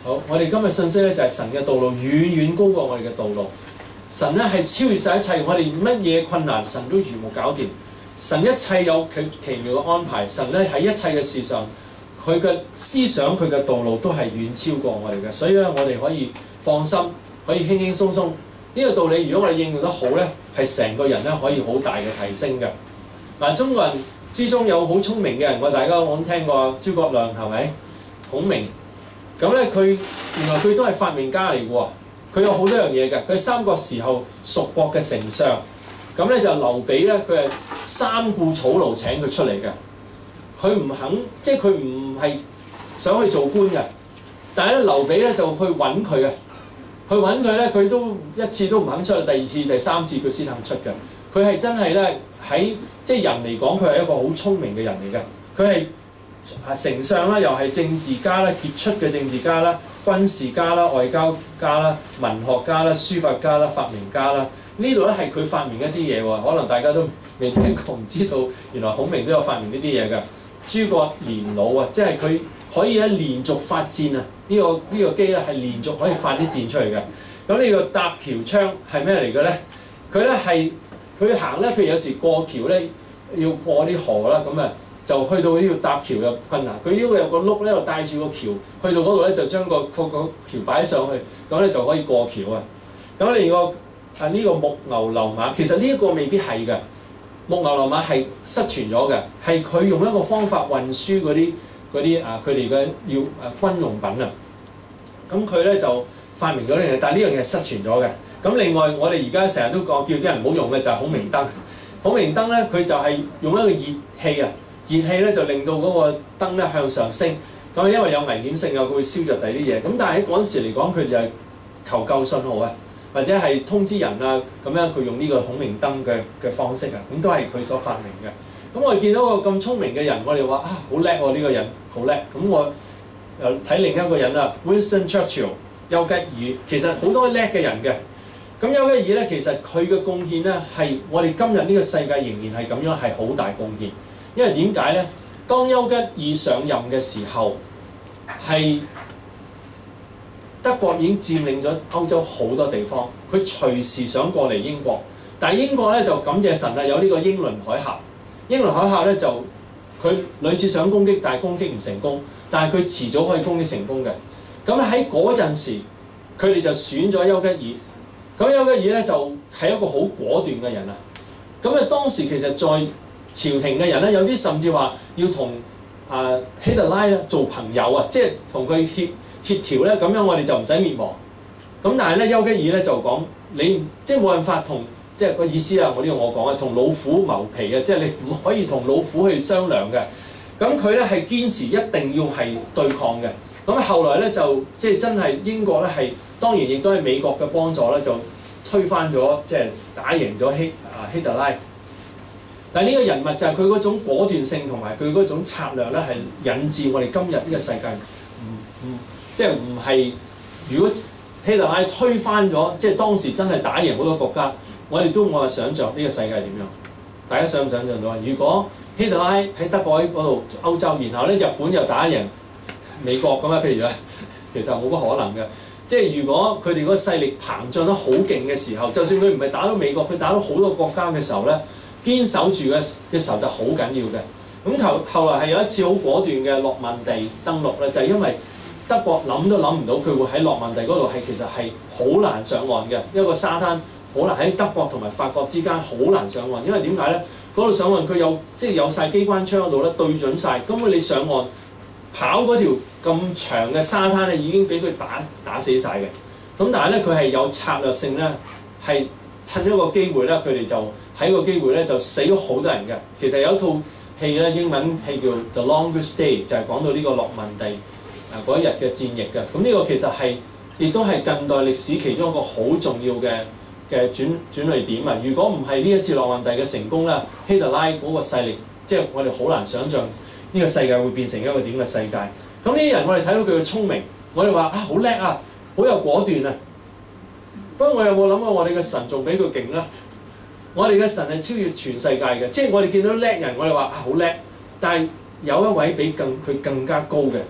好，我哋今日信息咧就係神嘅道路遠遠高過我哋嘅道路。神咧係超越晒一切，我哋乜嘢困難神都全部搞掂。神一切有佢奇妙嘅安排。神咧喺一切嘅事上，佢嘅思想、佢嘅道路都係遠超過我哋嘅。所以咧，我哋可以放心，可以輕輕鬆鬆。呢個道理，如果我哋應用得好咧，係成個人咧可以好大嘅提升嘅。嗱，中國人之中有好聰明嘅人，大家我聽過諸葛亮係咪？孔明。咁咧，原來佢都係發明家嚟嘅喎。佢有好多樣嘢嘅。佢係三國時候蜀國嘅丞相。咁咧就劉備咧，佢係三顧草廬請佢出嚟嘅。佢唔肯，即係佢唔係想去做官嘅。但係咧，劉備咧就去揾佢嘅。去揾佢咧，佢都一次都唔肯出，第二次、第三次佢先肯出嘅。佢係真係咧喺即係人嚟講，佢係一個好聰明嘅人嚟嘅。佢係丞相啦，又係政治家啦，傑出嘅政治家啦、軍事家啦、外交家啦、文學家啦、書法家啦、發明家啦。呢度咧係佢發明一啲嘢喎，可能大家都未聽過，唔知道原來孔明都有發明呢啲嘢㗎。諸葛連弩啊，即係佢可以咧連續發箭啊！呢個機咧係連續可以發啲箭出嚟嘅。咁呢個搭橋槍係咩嚟嘅咧？佢咧係佢行咧，譬如有時過橋咧要過啲河啦，咁啊就去到呢個搭橋嘅困難。佢呢個有個轆咧，就帶住個橋去到嗰度咧，就將個橋擺上去，咁咧就可以過橋啊！咁另外呢個木牛流馬，其實呢一個未必係嘅。木牛流馬係失傳咗嘅，係佢用一個方法運輸嗰啲佢哋嘅要軍用品啊。咁佢咧就發明咗呢樣嘢，但係呢樣嘢失傳咗嘅。咁另外我哋而家成日都講叫啲人唔好用嘅就係孔明燈。孔明燈咧佢就係用一個熱氣啊，熱氣咧就令到嗰個燈咧向上升。咁因為有危險性啊，佢會燒着第啲嘢。咁但係喺嗰陣時嚟講，佢就係求救信號啊。或者係通知人啊，咁樣佢用呢個孔明燈嘅方式啊，咁都係佢所發明嘅。咁我哋見到個咁聰明嘅人，我哋話啊好叻喎，呢個人好叻。咁我又睇另一個人啊 Winston Churchill 丘吉爾，其實好多叻嘅人嘅。咁丘吉爾咧，其實佢嘅貢獻咧係我哋今日呢個世界仍然係咁樣係好大貢獻。因為點解咧？當丘吉爾上任嘅時候係德國已經佔領咗歐洲好多地方，佢隨時想過嚟英國，但係英國咧就感謝神啦，有呢個英倫海峽。英倫海峽咧就佢屢次想攻擊，但係攻擊唔成功，但係佢遲早可以攻擊成功嘅。咁喺嗰陣時，佢哋就選咗丘吉爾。咁丘吉爾咧就係一個好果斷嘅人啊。咁啊當時其實在朝廷嘅人咧，有啲甚至話要同希特拉做朋友啊，即係同佢協調咧，咁樣我哋就唔使滅亡。咁但係咧，丘吉爾咧就講你即係冇辦法同即係個意思啊！我講啊，同老虎謀皮嘅，即係你唔可以同老虎去商量嘅。咁佢咧係堅持一定要係對抗嘅。咁後來咧就即係真係英國咧係當然亦都係美國嘅幫助咧，就推翻咗即係打贏咗希特拉。但係呢個人物就係佢嗰種果斷性同埋佢嗰種策略咧，係引致我哋今日呢個世界即係唔係，如果希特拉推翻咗，即係當時真係打贏好多國家，我哋都冇話想像呢個世界點樣。大家想唔想像到啊？如果希特拉喺德國喺嗰度歐洲，然後咧日本又打贏美國咁啊，譬如啊，其實冇乜可能嘅。即係如果佢哋嗰個勢力膨脹得好勁嘅時候，就算佢唔係打到美國，佢打到好多國家嘅時候咧，堅守住嘅時候就好緊要嘅。咁後來係有一次好果斷嘅諾曼第登陸咧，就係因為德國諗都諗唔到佢會喺諾曼第嗰度其實係好難上岸嘅，一個沙灘好難喺德國同埋法國之間好難上岸，因為點解咧？嗰度上岸佢即係有晒機關槍嗰度咧對準晒，根本你上岸跑嗰條咁長嘅沙灘咧已經俾佢打死晒嘅。咁但係咧佢係有策略性咧，係趁一個機會咧，佢哋就喺個機會咧就死咗好多人嘅。其實有一套戲咧，英文戲叫《The Longest Day》，就係講到呢個諾曼第嗰一日嘅戰役嘅。咁呢個其實係亦都係近代歷史其中一個好重要嘅轉捩點啊！如果唔係呢一次諾曼第嘅成功咧，希特拉嗰個勢力，即係我哋好難想像呢個世界會變成一個點嘅世界。咁呢啲人我哋睇到佢嘅聰明，我哋話啊好叻啊，好有果斷啊。不過我有冇諗過我哋嘅神仲比佢勁咧？我哋嘅神係超越全世界嘅，即係我哋見到叻人，我哋話啊好叻，但係有一位比佢更加高嘅，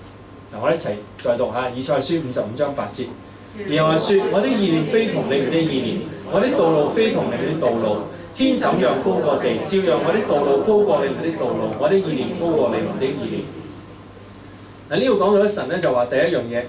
嗱，我哋一齊再讀下以賽亞書55章8節。耶和華說：我的意念非同你們的意念，我的道路非同你們的道路。天怎樣高過地，照樣我的道路高過你們的道路，我的意念高過你們的意念。嗱，呢度講到咧，神咧就話第一樣嘢，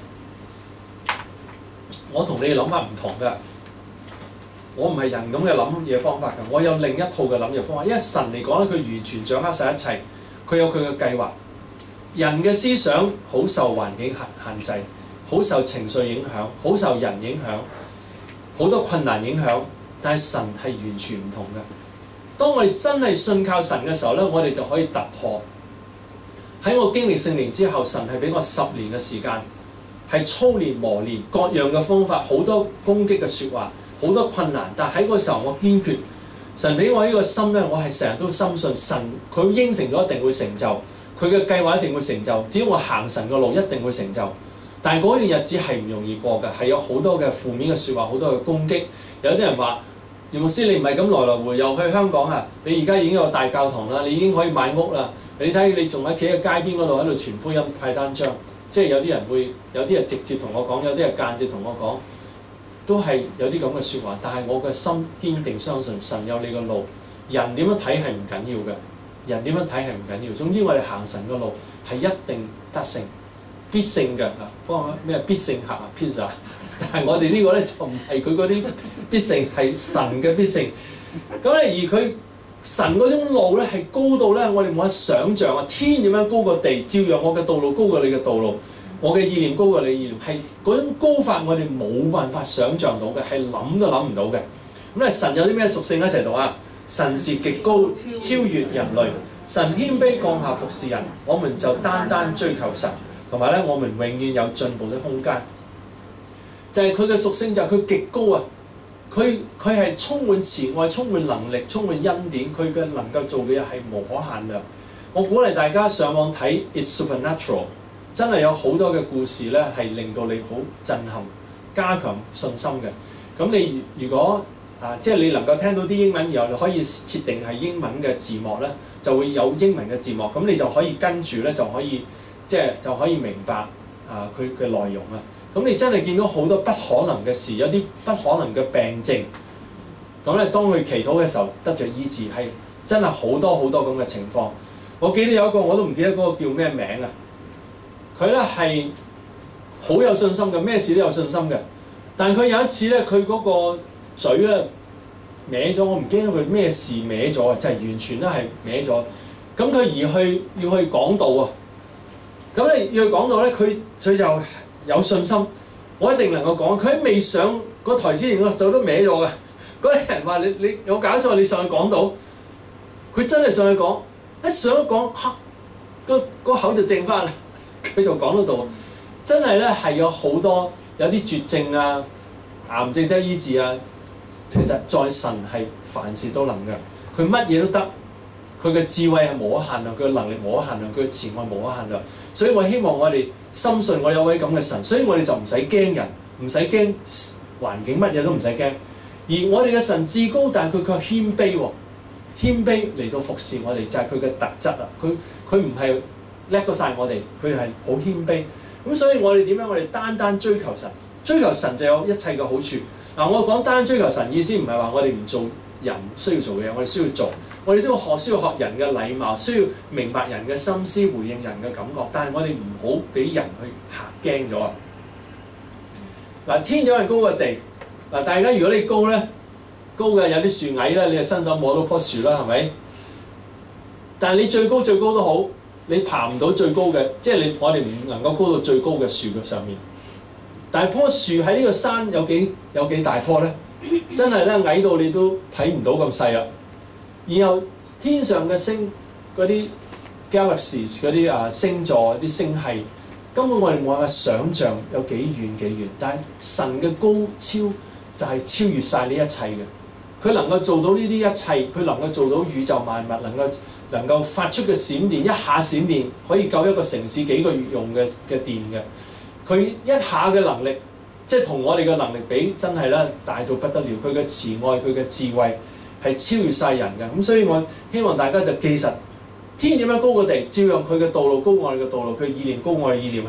我同你哋諗法唔同㗎。我唔係人咁嘅諗嘢方法㗎，我有另一套嘅諗嘢方法。因為神嚟講咧，佢完全掌握晒一切，佢有佢嘅計劃。人嘅思想好受環境限制，好受情緒影響，好受人影響，好多困難影響。但係神係完全唔同嘅。當我哋真係信靠神嘅時候咧，我哋就可以突破。喺我經歷聖靈之後，神係俾我10年嘅時間，係操練磨練各樣嘅方法，好多攻擊嘅説話，好多困難。但係喺嗰個時候，我堅決。神俾我呢個心咧，我係成日都深信神，佢應承咗一定會成就，佢嘅計劃一定會成就。只要我行神嘅路，一定會成就。但係嗰段日子係唔容易過嘅，係有好多嘅負面嘅説話，好多嘅攻擊。有啲人話：葉牧師，你唔係咁來來回又去香港啊？你而家已經有大教堂啦，你已經可以買屋啦。你睇你仲喺企喺街邊嗰度喺度傳福音派單張，即係有啲人會，有啲人直接同我講，有啲人間接同我講，都係有啲咁嘅説話。但係我嘅心堅定相信神有你嘅路，人點樣睇係唔緊要嘅，人點樣睇係唔緊要。總之我哋行神嘅路係一定得勝，必勝嘅啊！幫我咩必勝客啊 pizza。但係我哋呢個咧就唔係佢嗰啲必勝，係神嘅必勝。咁咧而佢神嗰種路咧係高到咧，我哋冇得想像啊！天點樣高過地，照樣我嘅道路高過你嘅道路，我嘅意念高過你意念，係嗰種高法我哋冇辦法想像到嘅，係諗都諗唔到嘅。咁咧神有啲咩屬性一齊讀啊？神是極高超越人類，神謙卑降下服侍人，我們就單單追求神，同埋咧我們永遠有進步嘅空間。就係佢嘅屬性，就係佢極高啊！佢係充滿慈愛、充滿能力、充滿恩典，佢嘅能夠做嘅嘢係無可限量。我鼓勵大家上網睇《It's Supernatural》，真係有好多嘅故事咧，係令到你好震撼、加強信心嘅。咁你如果即係你能夠聽到啲英文，然後你可以設定係英文嘅字幕咧，就會有英文嘅字幕，咁你就可以跟住咧就可以就可以明白佢嘅內容啊。咁你真係見到好多不可能嘅事，有啲不可能嘅病症。咁咧，當佢祈禱嘅時候得着醫治，係真係好多好多咁嘅情況。我記得有一個我都唔記得嗰個叫咩名啊。佢咧係好有信心嘅，咩事都有信心嘅。但係佢有一次咧，佢嗰個嘴咧歪咗，我唔記得佢咩事歪咗啊！就係完全咧係歪咗。咁佢要去講道啊。咁咧要去講道咧，佢就有信心，我一定能夠講。佢喺未上個台之前，個嘴都歪咗嘅。嗰啲人話：你有搞錯，你上去講到，佢真係上去講，一上去講，個口就正翻啦。佢就講到度，真係咧係有好多有啲絕症啊、癌症得醫治啊。其實在神係凡事都能嘅，佢乜嘢都得。佢嘅智慧係無可限量，佢嘅能力無可限量，佢嘅慈愛無可限量。所以我希望我哋深信我有位咁嘅神，所以我哋就唔使驚人，唔使驚環境，乜嘢都唔使驚。而我哋嘅神至高，但係佢卻謙卑喎，謙卑嚟到服侍我哋就係佢嘅特質啊！佢唔係叻過晒我哋，佢係好謙卑。咁所以我哋點樣？我哋單單追求神，追求神就有一切嘅好處。嗱，我講單單追求神意思唔係話我哋唔做人需要做嘅嘢，我哋需要做。我哋都需要學人嘅禮貌，需要明白人嘅心思，回應人嘅感覺。但係我哋唔好俾人去嚇驚咗啊！嗱，天有係高過地。嗱，大家如果你高咧，高嘅有啲樹矮咧，你係伸手摸到棵樹啦，係咪？但係你最高都好，你爬唔到最高嘅，即係我哋唔能夠高到最高嘅樹嘅上面。但係棵樹喺呢個山有幾大棵咧？真係咧矮到你都睇唔到咁細啦。然後天上嘅星嗰啲 galaxies 嗰啲星座啲星系，根本我哋冇辦法想像有幾遠。但係神嘅高超就係超越晒呢一切嘅。佢能夠做到呢啲一切，佢能夠做到宇宙萬物，能夠發出嘅閃電，一下閃電可以救一個城市幾個月用嘅電嘅。佢一下嘅能力，即係同我哋嘅能力比，真係咧大到不得了。佢嘅慈愛，佢嘅智慧係超越晒人嘅。咁所以我希望大家就記實，天點樣高過地，照樣佢嘅道路高我哋嘅道路，佢意念高我哋意念，係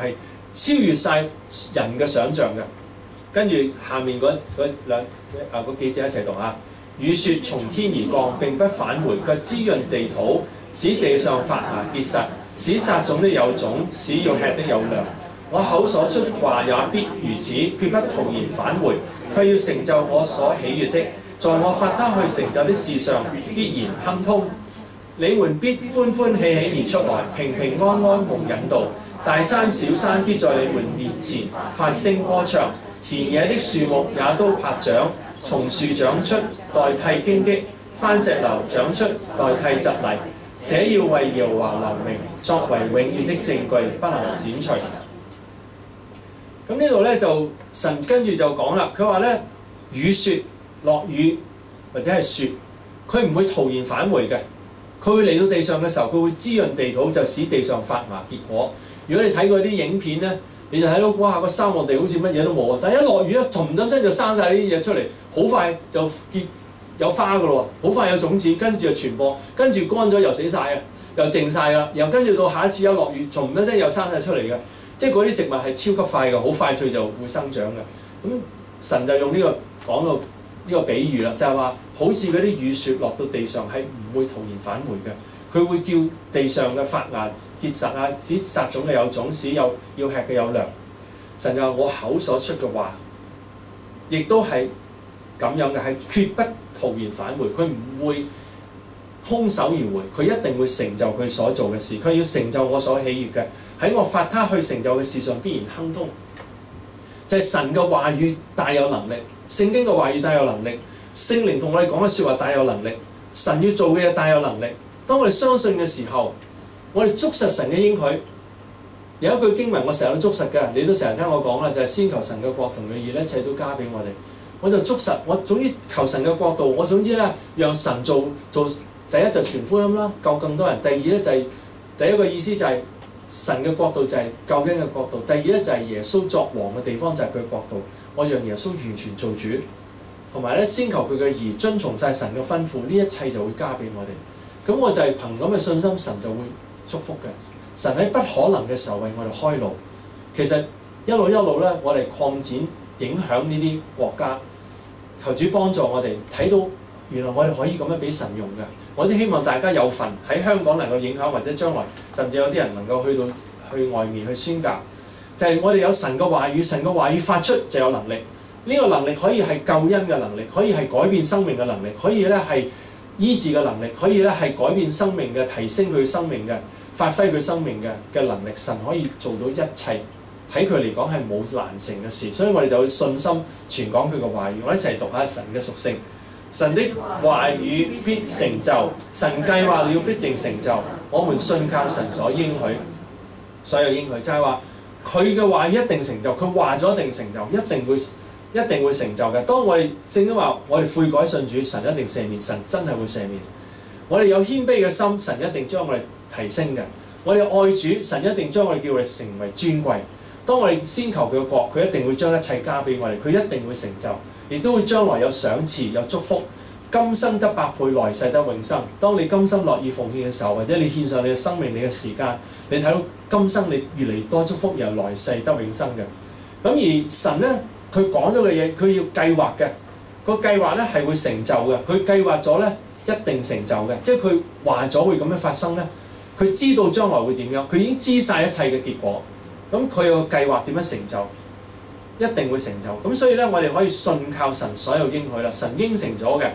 超越晒人嘅想像嘅。跟住下面嗰幾節一齊讀啊！雨雪從天而降，並不返回，卻滋潤地土，使地上發芽結實，使撒種的有種，使要吃的有糧。我口所出話也必如此，決不徒然返回，卻要成就我所喜悅的，在我發他去成就的事上必然亨通。你們必歡歡喜喜而出來，平平安安蒙引導。大山小山必在你們面前發聲歌唱，田野的樹木也都拍掌，松樹長出代替荊棘，番石榴長出代替蒺藜。這要為耶和華留名，作為永遠的證據，不能剪除。咁呢度咧就神跟住就講啦，佢話咧雨雪落雨或者係雪，佢唔會徒然返回嘅，佢會嚟到地上嘅時候，佢會滋潤地土，就使地上發芽結果。如果你睇過啲影片咧，你就睇到哇個沙漠地好似乜嘢都冇啊，但係一落雨咧，嘭一聲就生晒呢啲嘢出嚟，好快就結有花噶咯喎，好快有種子，跟住就傳播，跟住乾咗又死晒啊，又淨晒啦，然後跟住到下一次一落雨，嘭一聲又生晒出嚟嘅。即係嗰啲植物係超級快嘅，好快脆就會生長嘅。咁神就用呢個講到呢個比喻啦，就係話好似嗰啲雨雪落到地上係唔會徒然返回嘅，佢會叫地上嘅發芽結實啊，使撒種嘅有種，使有要吃嘅有糧。神就話我口所出嘅話，亦都係咁樣嘅，係決不徒然返回，佢唔會空手而回，佢一定會成就佢所做嘅事，佢要成就我所喜悅嘅。喺我發他去成就嘅事上必然亨通，就係神嘅話語大有能力，聖經嘅話語大有能力，聖靈同我哋講嘅説話大有能力，神要做嘅嘢大有能力。當我哋相信嘅時候，我哋捉實神嘅應許。有一句經文我成日都捉實嘅，你都成日聽我講啦，就係先求神嘅國同佢義，一切都加俾我哋。我就捉實，我總之求神嘅國度，我總之咧讓神做第一就傳福音啦，救更多人。第二咧就係第一個意思就係神嘅國度就係救恩嘅國度，第二咧就係耶穌作王嘅地方就係佢嘅國度。我讓耶穌完全做主，同埋咧先求佢嘅義，遵從晒神嘅吩咐，呢一切就會加俾我哋。咁我就係憑咁嘅信心，神就會祝福嘅。神喺不可能嘅時候為我哋開路。其實一路咧，我哋擴展影響呢啲國家，求主幫助我哋睇到原來我哋可以咁樣俾神用嘅。我都希望大家有份喺香港能夠影響，或者將來甚至有啲人能夠去外面去宣教。就係我哋有神嘅話語，神嘅話語發出就有能力。呢個能力可以係救恩嘅能力，可以係改變生命嘅能力，可以咧係醫治嘅能力，可以咧係改變生命嘅、提升佢生命嘅、發揮佢生命嘅能力。神可以做到一切，喺佢嚟講係冇難成嘅事。所以我哋就會信心傳講佢嘅話語。我一齊讀下神嘅屬性。神的話語必成就，神計劃了必定成就。我們信靠神所應許，所有應許就係話佢嘅話語一定成就，佢話咗一定成就，一定會成就嘅。當我哋聖經話我哋悔改信主，神一定赦免，神真係會赦免。我哋有謙卑嘅心，神一定將我哋提升嘅。我哋愛主，神一定將我哋叫我哋成為尊貴。當我哋先求佢嘅國，佢一定會將一切加俾我哋，佢一定會成就。亦都會將來有賞賜、有祝福，今生得百倍，來世得永生。當你甘心樂意奉獻嘅時候，或者你獻上你嘅生命、你嘅時間，你睇到今生你越嚟越多祝福，又來世得永生嘅。咁而神咧，佢講咗嘅嘢，佢要計劃嘅，個計劃咧係會成就嘅。佢計劃咗咧，一定成就嘅，即係佢話咗會咁樣發生咧。佢知道將來會點樣，佢已經知晒一切嘅結果。咁佢有個計劃點樣成就？一定會成就，咁所以咧，我哋可以信靠神所有應許啦。神應承咗嘅，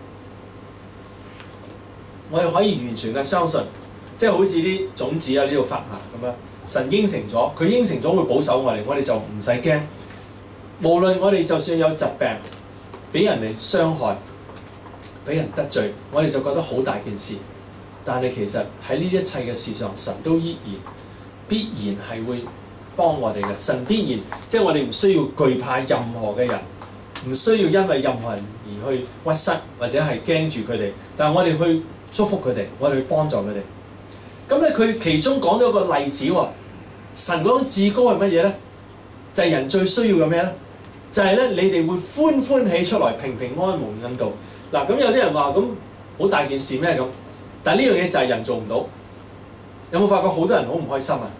我哋可以完全嘅相信，即係好似啲種子啊呢度發芽咁樣。神應承咗，佢應承咗會保守我哋就唔使驚。無論我哋就算有疾病，俾人哋傷害，俾人得罪，我哋就覺得好大件事。但係其實喺呢一切嘅事上，神都必然係會幫我哋嘅。神必然，即係我哋唔需要懼怕任何嘅人，唔需要因為任何人而去屈膝或者係驚住佢哋，但係我哋去祝福佢哋，我哋去幫助佢哋。咁咧佢其中講咗個例子喎，神嗰種至高係乜嘢咧？就係人最需要嘅咩咧？就係咧你哋會歡歡喜出來，平平安安蒙引導。嗱，咁有啲人話咁好大件事咩咁？但係呢樣嘢就係人做唔到。有冇發覺好多人好唔開心啊？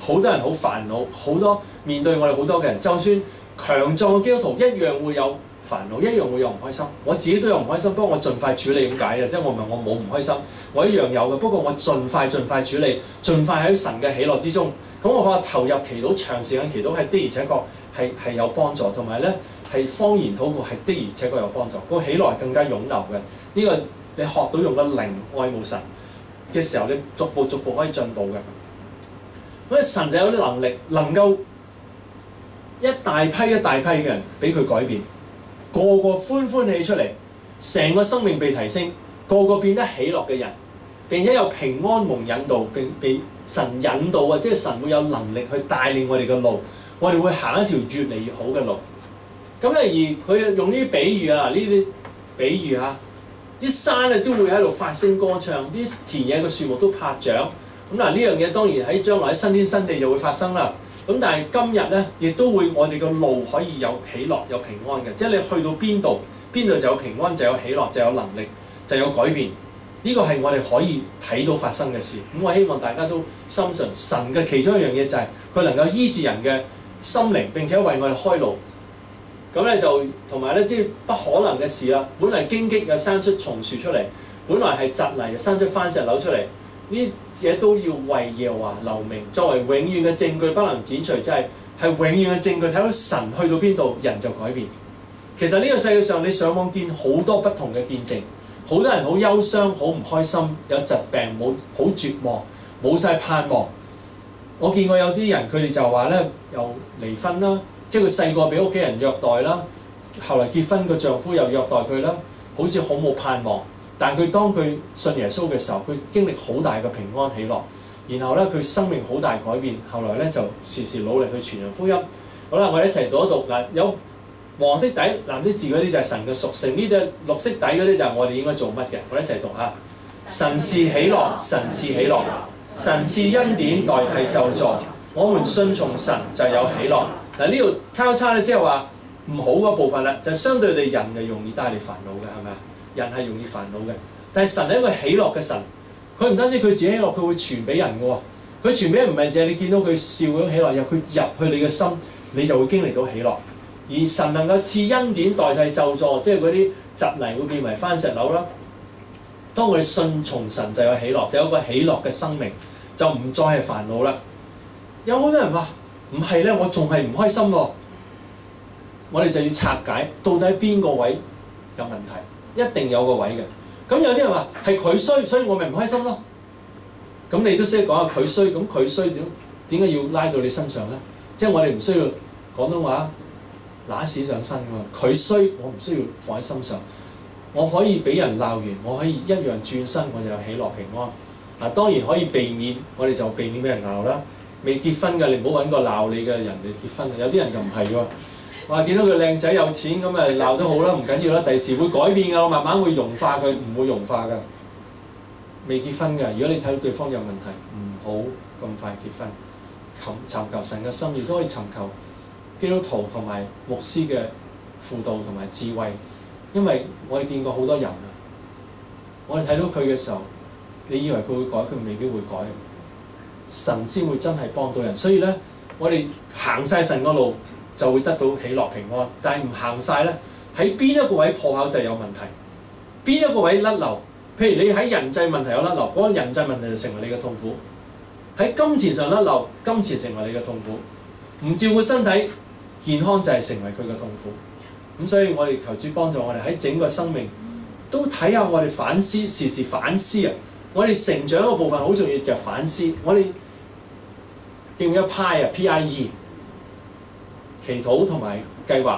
好多人好煩惱，好多面對我哋好多嘅人，就算強壯嘅基督徒一樣會有煩惱，一樣會有唔開心。我自己都有唔開心，不過我盡快處理咁解嘅，即係我唔係我冇唔開心，我一樣有嘅。不過我盡快處理，盡快喺神嘅喜樂之中。咁我話投入祈禱，長時間祈禱係的而且確係有幫助，同埋咧係方言禱告係的而且確有幫助。個喜樂係更加湧流嘅。呢個你學到用個靈愛慕神嘅時候，你逐步可以進步嘅。咁神就有啲能力，能夠一大批嘅人俾佢改變，個歡喜出嚟，成個生命被提升，個變得喜樂嘅人，並且有平安蒙引導，並被神引導啊！即係神會有能力去帶領我哋嘅路，我哋會行一條越嚟越好嘅路。咁咧而佢用呢啲比喻啊，呢啲比喻嚇，啲山啊都會喺度發聲歌唱，啲田野嘅樹木都拍掌。咁嗱呢樣嘢當然喺將來喺新天新地就會發生啦。咁但係今日咧，亦都會我哋嘅路可以有喜樂、有平安嘅。即係你去到邊度就有平安，就有喜樂，就有能力，就有改變。呢個係我哋可以睇到發生嘅事。咁我希望大家都深信神嘅其中一樣嘢就係佢能夠醫治人嘅心靈，並且為我哋開路。咁咧就同埋咧，即係不可能嘅事啦。本嚟荊棘又生出松樹出嚟，本來係蒺藜又生出番石榴出嚟。呢嘢都要為耶和華留名，作為永遠嘅證據，不能剪除，即係永遠嘅證據。睇到神去到邊度，人就改變。其實呢個世界上，你上網見好多不同嘅見證，好多人好憂傷、好唔開心，有疾病、好絕望、冇晒盼望。我見過有啲人，佢哋就話咧，又離婚啦，即係佢細個俾屋企人虐待啦，後來結婚個丈夫又虐待佢啦，好似好冇盼望。但係佢當佢信耶穌嘅時候，佢經歷好大嘅平安喜樂，然後咧佢生命好大改變，後來咧就時時努力去傳揚福音。好啦，我哋一齊讀一讀嗱，有黃色底、藍色字嗰啲就係神嘅屬性，呢啲綠色底嗰啲就係我哋應該做乜嘅。我哋一齊讀下：神是喜樂，神是喜樂，神是恩典代替咒詛。我們信從神就有喜樂。嗱呢度交叉咧，即係話唔好嗰部分啦，就係相對地人係容易帶嚟煩惱嘅，係咪啊？人係容易煩惱嘅，但係神係一個喜樂嘅神，佢唔單止佢自己喜樂，佢會傳俾人嘅喎。佢傳俾人唔係淨係你見到佢笑嗰種喜樂，由佢入去你嘅心，你就會經歷到喜樂。而神能夠賜恩典代替咒詛，即係嗰啲蒺藜會變為番石榴啦。當我哋信從神就有喜樂，就有一個喜樂嘅生命，就唔再係煩惱啦。有好多人話唔係咧，我仲係唔開心喎。我哋就要拆解到底邊個位有問題。一定有個位嘅，咁有啲人話係佢衰，所以我咪唔開心咯。咁你都識講下佢衰，咁佢衰點解要拉到你身上咧？即係我哋唔需要廣東話揦屎上身㗎。佢衰，我唔需要放喺心上。我可以俾人鬧完，我可以一樣轉身，我就有喜樂平安。嗱，當然可以避免，我哋就避免俾人鬧啦。未結婚嘅，你唔好揾個鬧你嘅人嚟結婚。有啲人就唔係喎。話見到佢靚仔有錢咁咪鬧都好啦，唔緊要啦，第時會改變㗎，慢慢會融化佢，唔會融化㗎。未結婚㗎，如果你睇到對方有問題，唔好咁快結婚。尋求神嘅心意都可以尋求基督徒同埋牧師嘅輔導同埋智慧，因為我哋見過好多人啊，我哋睇到佢嘅時候，你以為佢會改，佢未必會改。神先會真係幫到人，所以咧，我哋行晒神個路，就會得到喜樂平安，但係唔行晒咧，喺邊一個位破口就有問題，邊一個位甩漏，譬如你喺人際問題有甩漏，嗰個人際問題就成為你嘅痛苦；喺金錢上甩漏，金錢成為你嘅痛苦；唔照顧身體健康就係成為佢嘅痛苦。咁所以我哋求主幫助我哋喺整個生命都睇下我哋反思，時時反思啊！我哋成長嘅部分好重要就係反思。我哋記唔記得 PIE 啊 ？PIE 祈禱同埋計劃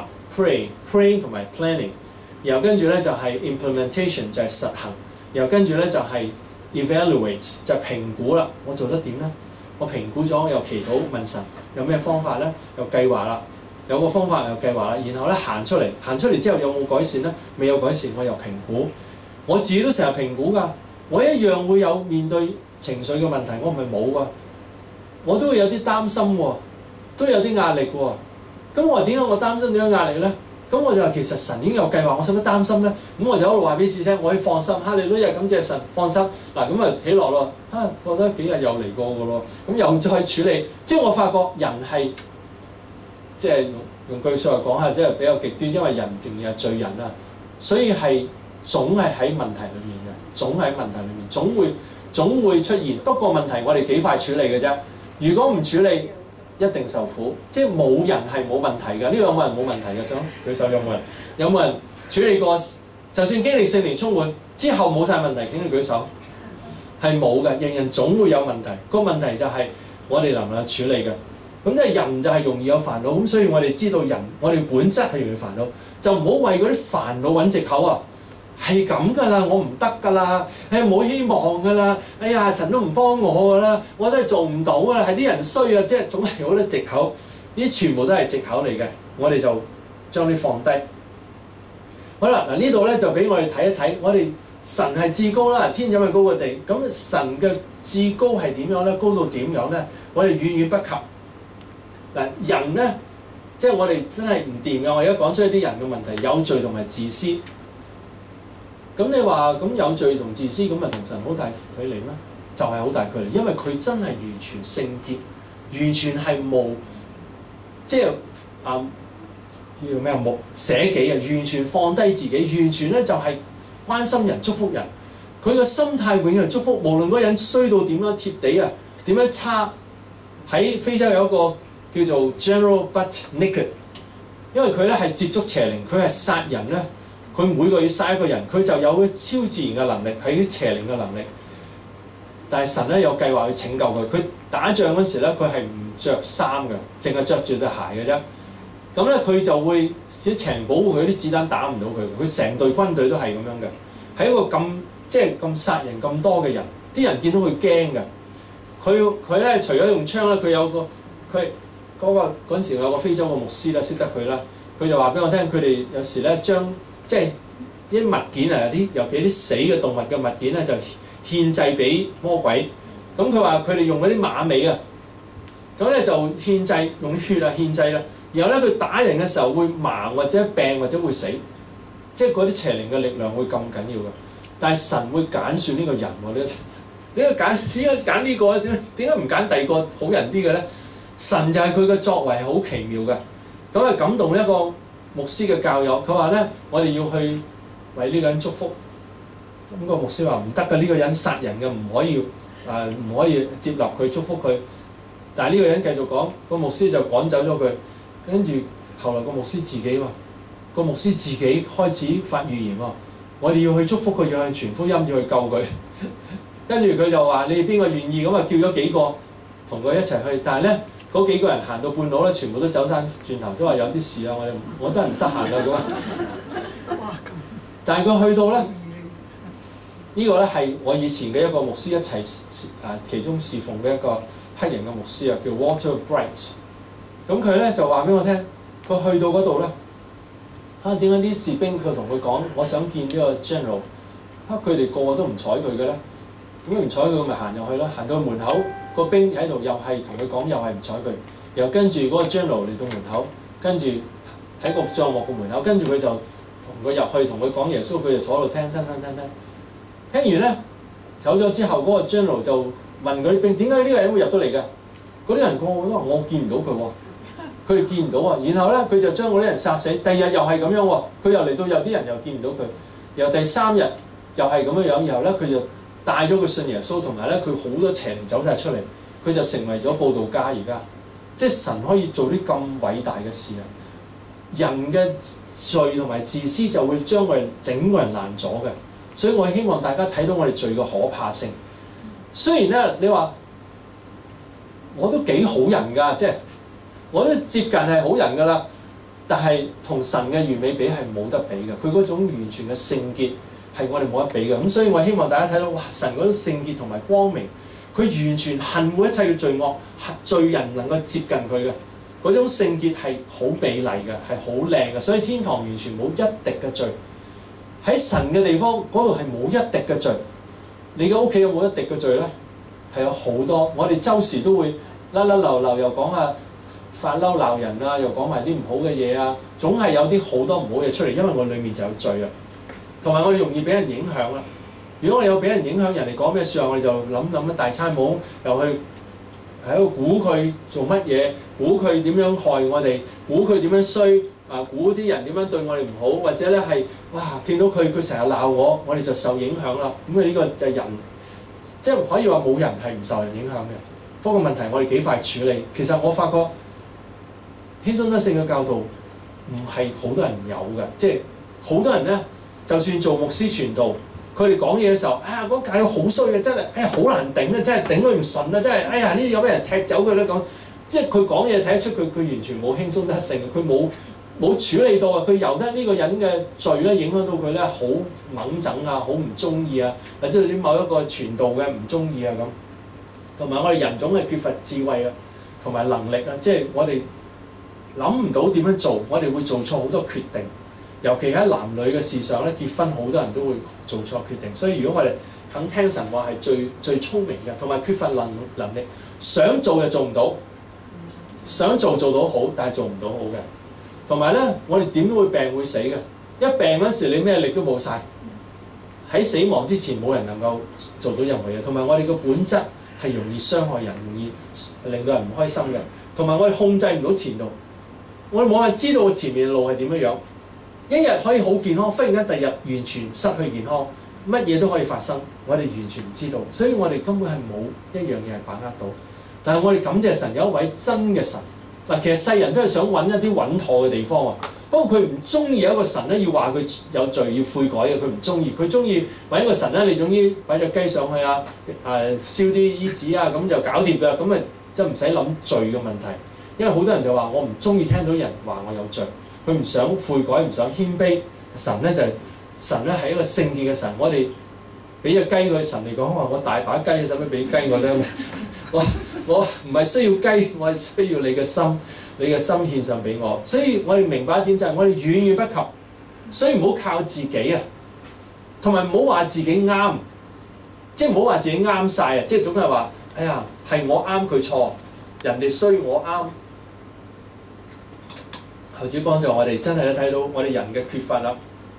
，pray 同埋 planning， 然後跟住咧就係 implementation 就係實行，然後跟住咧就係 evaluate 就係評估啦。我做得點咧？我評估咗，又祈禱問神有咩方法咧？又計劃啦，有個方法又計劃啦，然後咧行出嚟之後有冇改善咧？未有改善，我又評估。我自己都成日評估㗎，我一樣會有面對情緒嘅問題，我唔係冇㗎，我都會有啲擔心喎，都有啲壓力喎。咁我點解我擔心點樣壓力咧？ 咁我就話其實神已經有計劃，我使乜擔心咧？咁我就一路話俾自己聽，我可以放心。哈利路亞，感謝神，放心。嗱咁啊起落咯，過多幾日又嚟過嘅咯，咁又再處理。即係我發覺人係即係用句説話講下，即係比較極端，因為人仍然係罪人啊，所以係總係喺問題裡面嘅，總喺問題裡面，總會出現。不過問題我哋幾快處理嘅啫。如果唔處理，一定受苦。即係冇人係冇問題嘅。呢個有冇人冇問題嘅？想舉手有冇人？有冇人處理過？就算經歷聖靈充滿之後冇晒問題，請你舉手。係冇嘅，人總會有問題。個問題就係我哋能唔能處理嘅。咁即係人就係容易有煩惱，咁所以我哋知道人，我哋本質係容易煩惱，就唔好為嗰啲煩惱揾藉口啊！係咁噶啦，我唔得噶啦，冇希望噶啦，哎呀神都唔幫我噶啦，我真係做唔到噶啦，係啲人衰啊，即係總係好多藉口，呢啲全部都係藉口嚟嘅，我哋就將啲放低。好啦，嗱呢度咧就俾我哋睇一睇，我哋神係至高啦，天怎會高過地？咁神嘅至高係點樣咧？高到點樣咧？我哋遠遠不及。嗱人咧，即係我哋真係唔掂嘅。我而家講出一啲人嘅問題，有罪同埋自私。咁你話咁有罪同自私，咁咪同神好大距離咩？就係好大距離，因為佢真係完全聖潔，完全係冇即係叫咩啊？冇捨己啊，完全放低自己，完全咧就係關心人、祝福人。佢個心態永遠係祝福，無論嗰人衰到點樣貼地啊，點樣差。喺非洲有一個叫做 General But Naked， 因為佢咧係接觸邪靈，佢係殺人咧。佢每個月殺一個人，佢就有超自然嘅能力，係啲邪靈嘅能力。但係神咧有計劃去拯救佢。佢打仗嗰時咧，佢係唔着衫嘅，淨係着住對鞋嘅啫。咁咧佢就會啲邪靈保護佢，啲子彈打唔到佢。佢成隊軍隊都係咁樣嘅。喺一個咁即係咁殺人咁多嘅人，啲人見到佢驚嘅。佢咧除咗用槍咧，佢有個佢嗰陣時有個非洲嘅牧師啦，識得佢啦。佢就話俾我聽，佢哋有時咧將即係啲物件啊，尤其啲死嘅動物嘅物件咧，就獻祭俾魔鬼。咁佢話佢哋用嗰啲馬尾啊，咁咧就獻祭，用血啊獻祭啦。然後咧佢打人嘅時候會盲或者病或者會死，即係嗰啲邪靈嘅力量會咁緊要嘅。但係神會揀選呢個人喎，點解揀呢個咧？點解唔揀第二個好人啲嘅咧？神就係佢嘅作為係好奇妙嘅。咁啊感動一個牧師嘅教友，佢話咧：我哋要去為呢個人祝福。咁個牧師話唔得㗎，呢個人殺人嘅，唔可以接納佢祝福佢。但係呢個人繼續講，個牧師就趕走咗佢。跟住後來個牧師自己個牧師自己開始發預言喎：我哋要去祝福佢，要去傳福音，要去救佢。跟住佢就話：你哋邊個願意？咁啊叫咗幾個同佢一齊去。但係咧嗰幾個人行到半路咧，全部都走翻轉頭，都話有啲事啊！我都係唔得閒啦咁啊！但係佢去到咧，呢個咧係我以前嘅一個牧師一齊其中侍奉嘅一個黑人嘅牧師啊，叫 Walter Bright。咁佢咧就話俾我聽，佢去到嗰度咧，點解啲士兵佢同佢講，我想見呢個 General， 佢哋個個都唔睬佢嘅咧，咁唔睬佢咪行入去啦，行到門口個兵喺度又係同佢講，又係唔睬佢，然後跟住嗰個 General 嚟到門口，跟住喺個帳幕個門口，跟住佢就同佢入去同佢講耶穌，佢就坐喺度聽完咧走咗之後，嗰個 General 就問嗰啲兵點解呢個人會入到嚟嘅？嗰啲人個個都話我見唔到佢喎。佢哋見唔到啊，然後咧佢就將嗰啲人殺死。第二日又係咁樣喎，佢又嚟到有啲人又見唔到佢。然後第三日又係咁樣樣，然後咧佢就帶咗佢信耶穌，同埋咧佢好多邪靈走晒出嚟，佢就成為咗佈道家。而家即係神可以做啲咁偉大嘅事啊！人嘅罪同埋自私就會將我哋整個人攔咗嘅，所以我希望大家睇到我哋罪嘅可怕性。雖然咧你話我都幾好人㗎，即係。我都接近係好人㗎啦，但係同神嘅完美比係冇得比嘅。佢嗰種完全嘅聖潔係我哋冇得比嘅。咁所以我希望大家睇到，哇！神嗰種聖潔同埋光明，佢完全恨惡一切嘅罪惡，罪人唔能夠接近佢嘅嗰種聖潔係好美麗嘅，係好靚嘅。所以天堂完全冇一滴嘅罪。喺神嘅地方嗰度係冇一滴嘅罪。你嘅屋企有冇一滴嘅罪咧？係有好多。我哋周時都會甩甩流流又講下發嬲鬧人啊，又講埋啲唔好嘅嘢啊，總係有啲好多唔好嘢出嚟，因為我裡面就有罪啊，同埋我哋容易俾人影響啦。如果我哋有俾人影響，人哋講咩説話，我哋就諗一大餐懵，又去喺度估佢做乜嘢，估佢點樣害我哋，估佢點樣衰啊，估啲人點樣對我哋唔好，或者咧係哇見到佢成日鬧我，我哋就受影響啦。咁呢個就係人，即係可以話冇人係唔受人影響嘅。不過問題我哋幾快處理。其實我發覺輕鬆得勝嘅教導唔係好多人有嘅，即係好多人咧，就算做牧師傳道，佢哋講嘢嘅時候，嗰教友好衰嘅，真係好難頂啊，真係頂佢唔順啊，真係呢啲有俾人踢走佢啦咁。即係佢講嘢睇得出佢完全冇輕鬆得勝，佢冇處理到啊！佢由得呢個人嘅罪咧影響到佢咧好猛整啊，好唔中意啊，或者對啲某一個傳道嘅唔中意啊咁。同埋我哋人總係缺乏智慧啊，同埋能力啊，即係我哋諗唔到點樣做，我哋會做錯好多決定。尤其喺男女嘅事上咧，結婚好多人都會做錯決定。所以如果我哋肯聽神話係最聰明嘅，同埋缺乏能力，想做又做唔到，想做到好，但係做唔到好嘅。同埋咧，我哋點都會病會死嘅。一病嗰時，你咩力都冇晒。喺死亡之前，冇人能夠做到任何嘢。同埋我哋個本質係容易傷害人，容易令到人唔開心嘅。同埋我哋控制唔到前路，我哋冇人知道前面嘅路係點樣樣。一日可以好健康，忽然間第日完全失去健康，乜嘢都可以發生，我哋完全唔知道。所以我哋根本係冇一樣嘢係把握到。但係我哋感謝神有一位真嘅神。嗱，其實世人都係想揾一啲穩妥嘅地方啊。不過佢唔中意有一個神咧，要話佢有罪要悔改嘅，佢唔中意。佢中意揾一個神咧，你總之擺隻雞上去啊，燒啲衣紙啊，咁就搞掂㗎。咁啊，即係唔使諗罪嘅問題。因為好多人就話我唔中意聽到人話我有罪，佢唔想悔改，唔想謙卑。神咧就係神咧係一個聖潔嘅神。我哋俾隻雞佢，神嚟講話我大把雞，使乜俾雞我咧？我唔係需要雞，我係需要你嘅心，你嘅心獻上俾我。所以我哋明白一點就係我哋遠遠不及，所以唔好靠自己啊，同埋唔好話自己啱，即係唔好話自己啱晒啊！即係總係話，哎呀係我啱佢錯，人哋衰我啱。求主幫助我哋，真係睇到我哋人嘅缺乏啦。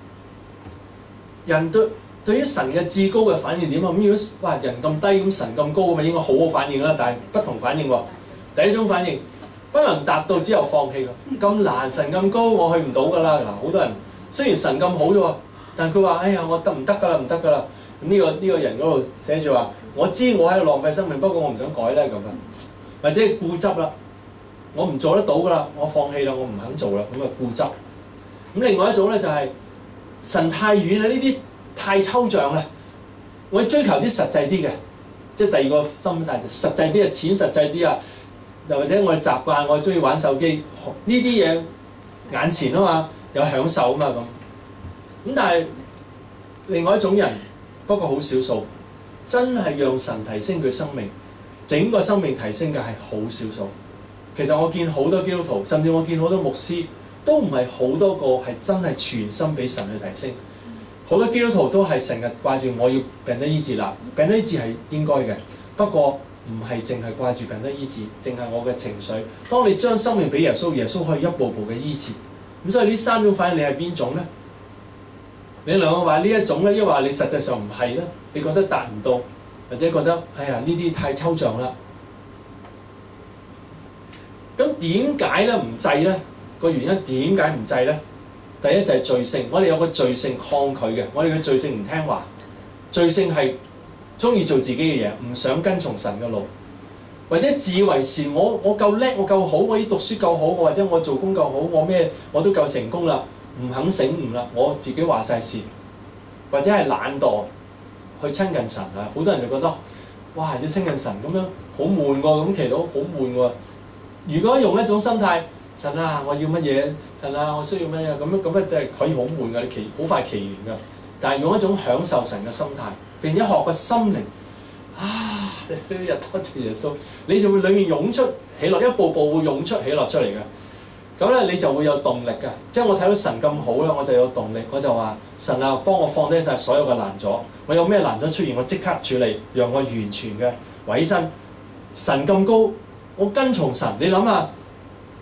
人對於神嘅至高嘅反應點啊？咁如果哇人咁低，咁神咁高，咁咪應該好好反應啦。但係不同反應喎。第一種反應不能達到之後放棄㗎。咁難，神咁高，我去唔到㗎啦。嗱，好多人雖然神咁好啫喎，但係佢話：哎呀，我唔得㗎啦，唔得㗎啦。咁呢個人嗰度寫住話：我知我喺度浪費生命，不過我唔想改咧咁啊。或者固執啦，我唔做得到㗎啦，我放棄啦，我唔肯做啦，咁啊固執。咁另外一種咧就係神太遠啦，呢啲太抽象啦，我要追求啲實際啲嘅，即係第二個心態就實際啲啊，錢實際啲啊，又或者我哋習慣我中意玩手機，呢啲嘢眼前啊嘛，有享受啊嘛咁。咁但係另外一種人，不過好少數，真係讓神提升佢生命，整個生命提升嘅係好少數。其實我見好多基督徒，甚至我見好多牧師，都唔係好多個係真係全心俾神去提升。好多基督徒都係成日掛住我要病得醫治啦，病得醫治係應該嘅，不過唔係淨係掛住病得醫治，淨係我嘅情緒。當你將生命俾耶穌，耶穌可以一步步嘅醫治。咁所以呢三種反應，你係邊種咧？你兩個話呢一種咧，抑或你實際上唔係咧？你覺得達唔到，或者覺得哎呀呢啲太抽象啦？咁點解咧唔制咧？個原因點解唔制咧？第一就係罪性，我哋有個罪性抗拒嘅，我哋嘅罪性唔聽話，罪性係中意做自己嘅嘢，唔想跟從神嘅路，或者自以為是，我夠叻，我夠好，我要讀書夠好，或者我做工夠好，我咩我都夠成功啦，唔肯醒悟啦，我自己話晒事，或者係懶惰去親近神啊！好多人就覺得哇要親近神咁樣好悶喎，咁祈禱好悶喎。如果用一種心態，神啊，我要乜嘢？神啊，我需要乜嘢？咁樣真係可以好悶㗎，你好快祈完㗎。但係用一種享受神嘅心態，並且學個心靈啊，你日多謝耶穌，你就會裡面湧出喜樂，一步步會湧出喜樂出嚟㗎。咁咧你就會有動力㗎。即係我睇到神咁好咧，我就有動力，我就話神啊，幫我放低晒所有嘅難阻。我有咩難阻出現，我即刻處理，讓我完全嘅委身。神咁高，我跟從神。你諗下，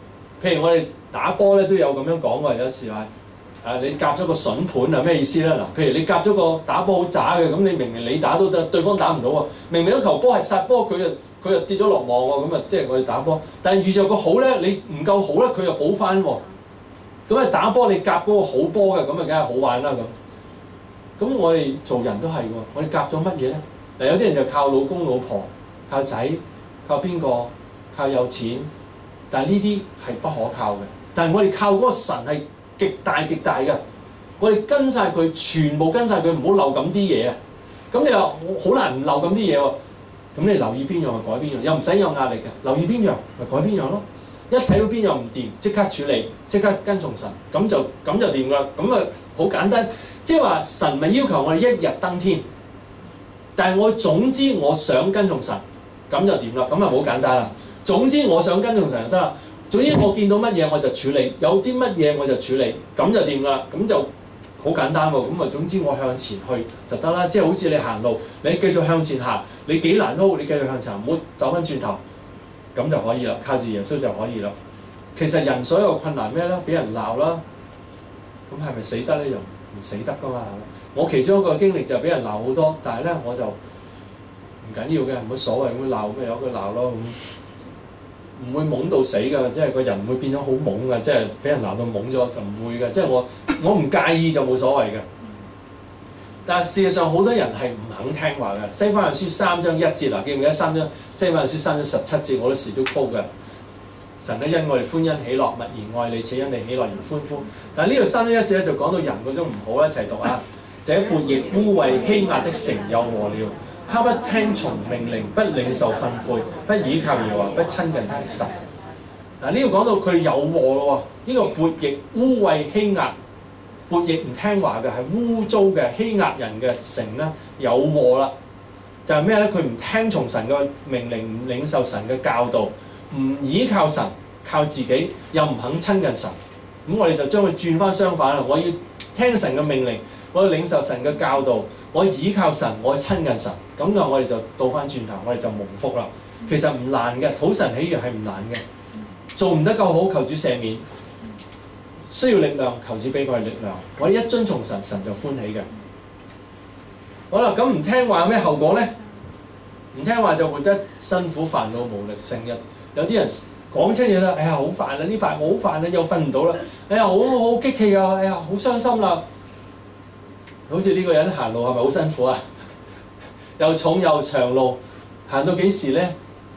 譬如我哋打波咧都有咁樣講喎，有時話你夾咗個筍盤啊，咩意思咧？嗱，譬如你夾咗個打波好渣嘅，咁你明明你打都得，對方打唔到喎。明明嗰球波係殺波，佢又跌咗落網喎，咁啊即係我哋打波。但係遇著個好咧，你唔夠好咧，佢又補翻喎。咁啊打波你夾嗰個好波嘅，咁啊梗係好玩啦咁。咁我哋做人都係喎，我哋夾咗乜嘢咧？嗱，有啲人就靠老公老婆，靠仔，靠邊個，靠有錢。但係呢啲係不可靠嘅。但係我哋靠嗰個神係極大極大嘅，我哋跟晒佢，全部跟晒佢，唔好漏咁啲嘢啊！咁你話好難唔漏咁啲嘢喎？咁你留意邊樣咪改邊樣，又唔使有壓力嘅。留意邊樣咪改邊樣咯。一睇到邊樣唔掂，即刻處理，即刻跟從神，咁就掂㗎啦。咁啊好簡單，即係話神咪要求我哋一日登天，但係我總之我想跟從神，咁就掂啦。咁啊好簡單啦。總之我想跟從神就得啦。總之我見到乜嘢我就處理，有啲乜嘢我就處理，咁就掂㗎啦。咁就好簡單喎。咁啊總之我向前去就得啦。即係好似你行路，你繼續向前行，你幾難都好，你繼續向前行，唔好走翻轉頭，咁就可以啦。靠住耶穌就可以啦。其實人所有困難咩咧？俾人鬧啦，咁係咪死得咧？又唔死得㗎嘛。我其中一個經歷就俾人鬧好多，但係咧我就唔緊要嘅，冇乜所謂，咁鬧咪由佢鬧咯咁。唔會懵到死㗎，即係個人唔會變咗好懵㗎，即係俾人鬧到懵咗就唔會㗎，即係我唔介意就冇所謂嘅。但係事實上好多人係唔肯聽話嘅。西番書3章1節嗱，記唔記得西番書3章17節我都時都 call 嘅。神咧因我哋歡欣喜樂，默然愛你，且因你喜樂而歡呼。但係呢度3章1節咧就講到人嗰種唔好，一齊讀啊！這悖逆污穢欺壓的城有禍了。他不聽從命令，不領受訓誨，不倚靠耶和華，不親近他的神。嗱，呢度講到佢有禍咯喎，呢個悖逆污穢欺壓，悖逆唔聽話嘅係污糟嘅欺壓人嘅城咧有禍啦。就係咩咧？佢唔聽從神嘅命令，唔領受神嘅教導，唔倚靠神，靠自己，又唔肯親近神。咁我哋就將佢轉翻相反啦。我要聽神嘅命令，我要領受神嘅教導，我倚靠神，我親近神。咁啊，我哋就倒翻轉頭，我哋就蒙福啦。其實唔難嘅，討神喜悅係唔難嘅。做唔得夠好，求主赦免。需要力量，求主俾我哋力量。我哋一遵從神，神就歡喜嘅。好啦，咁唔聽話有咩後果咧？唔聽話就活得辛苦、煩惱無力，成日有啲人講親嘢啦，哎呀好煩啊！呢排我好煩啊，又瞓唔到啦，哎呀好激氣啊，哎呀好傷心啦。好似呢個人行路係咪好辛苦啊？又重又長路，行到幾時咧？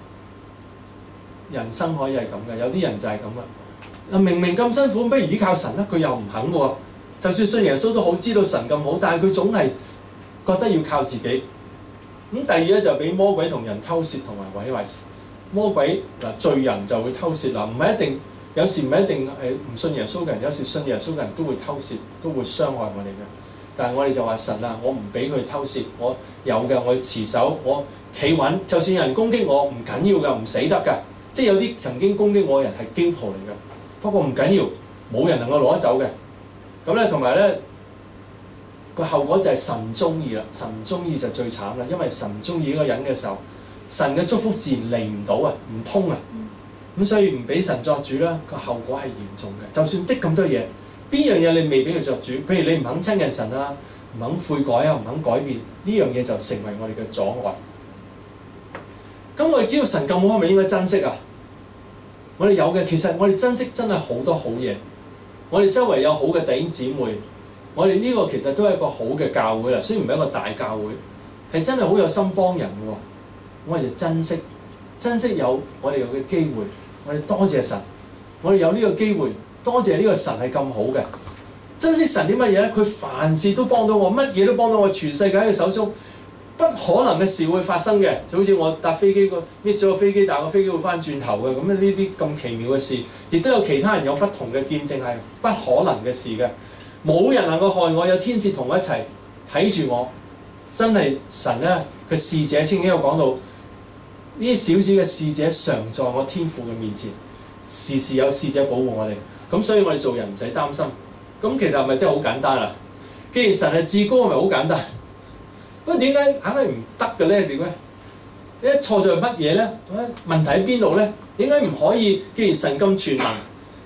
人生可以係咁嘅，有啲人就係咁啦。明明咁辛苦，不如依靠神啦，佢又唔肯喎。就算信耶穌都好，知道神咁好，但係佢總係覺得要靠自己。咁第二咧就俾魔鬼同人偷竊同埋毀壞。魔鬼嗱罪人就會偷竊啦，唔係一定，有時唔係一定係唔信耶穌嘅人，有時信耶穌嘅人都會偷竊，都會傷害我哋嘅。但係我哋就話神啊，我唔俾佢偷竊，我有嘅我要持守，我企穩。就算有人攻擊我，唔緊要㗎，唔死得㗎。即係有啲曾經攻擊我嘅人係基督徒嚟㗎，不過唔緊要，冇人能夠攞得走嘅。咁咧同埋咧個後果就係神中意啦，神中意就最慘啦，因為神中意呢個人嘅時候，神嘅祝福自然嚟唔到啊，唔通啊。咁所以唔俾神作主啦，個後果係嚴重嘅。就算的咁多嘢。邊樣嘢你未俾佢作主？譬如你唔肯親近神啊，唔肯悔改啊，唔肯改變，呢樣嘢就成為我哋嘅阻礙。咁我哋知道神咁好，係咪應該珍惜啊？我哋有嘅，其實我哋珍惜真係好多好嘢。我哋周圍有好嘅弟兄姊妹，我哋呢個其實都係一個好嘅教會啦。雖然唔係一個大教會，係真係好有心幫人嘅喎。我哋就珍惜有我哋有嘅機會，我哋多謝神，我哋有呢個機會。多謝呢個神係咁好嘅，珍惜神啲乜嘢咧？佢凡事都幫到我，乜嘢都幫到我，全世界喺佢手中，不可能嘅事會發生嘅。就好似我搭飛機miss 咗個飛機，但係個飛機會翻轉頭嘅，咁呢啲咁奇妙嘅事，亦都有其他人有不同嘅見證係不可能嘅事嘅。冇人能夠害我，有天使同我一齊睇住我，真係神咧佢使者，聖經有講到呢啲小子嘅使者常在我天父嘅面前，時時有使者保護我哋。咁所以我哋做人唔使擔心。咁其實係咪真係好簡單啊？既然神係至高，係咪好簡單？不過點解硬係唔得嘅咧？點解？一錯在乜嘢咧？問題喺邊度咧？點解唔可以？既然神咁全能，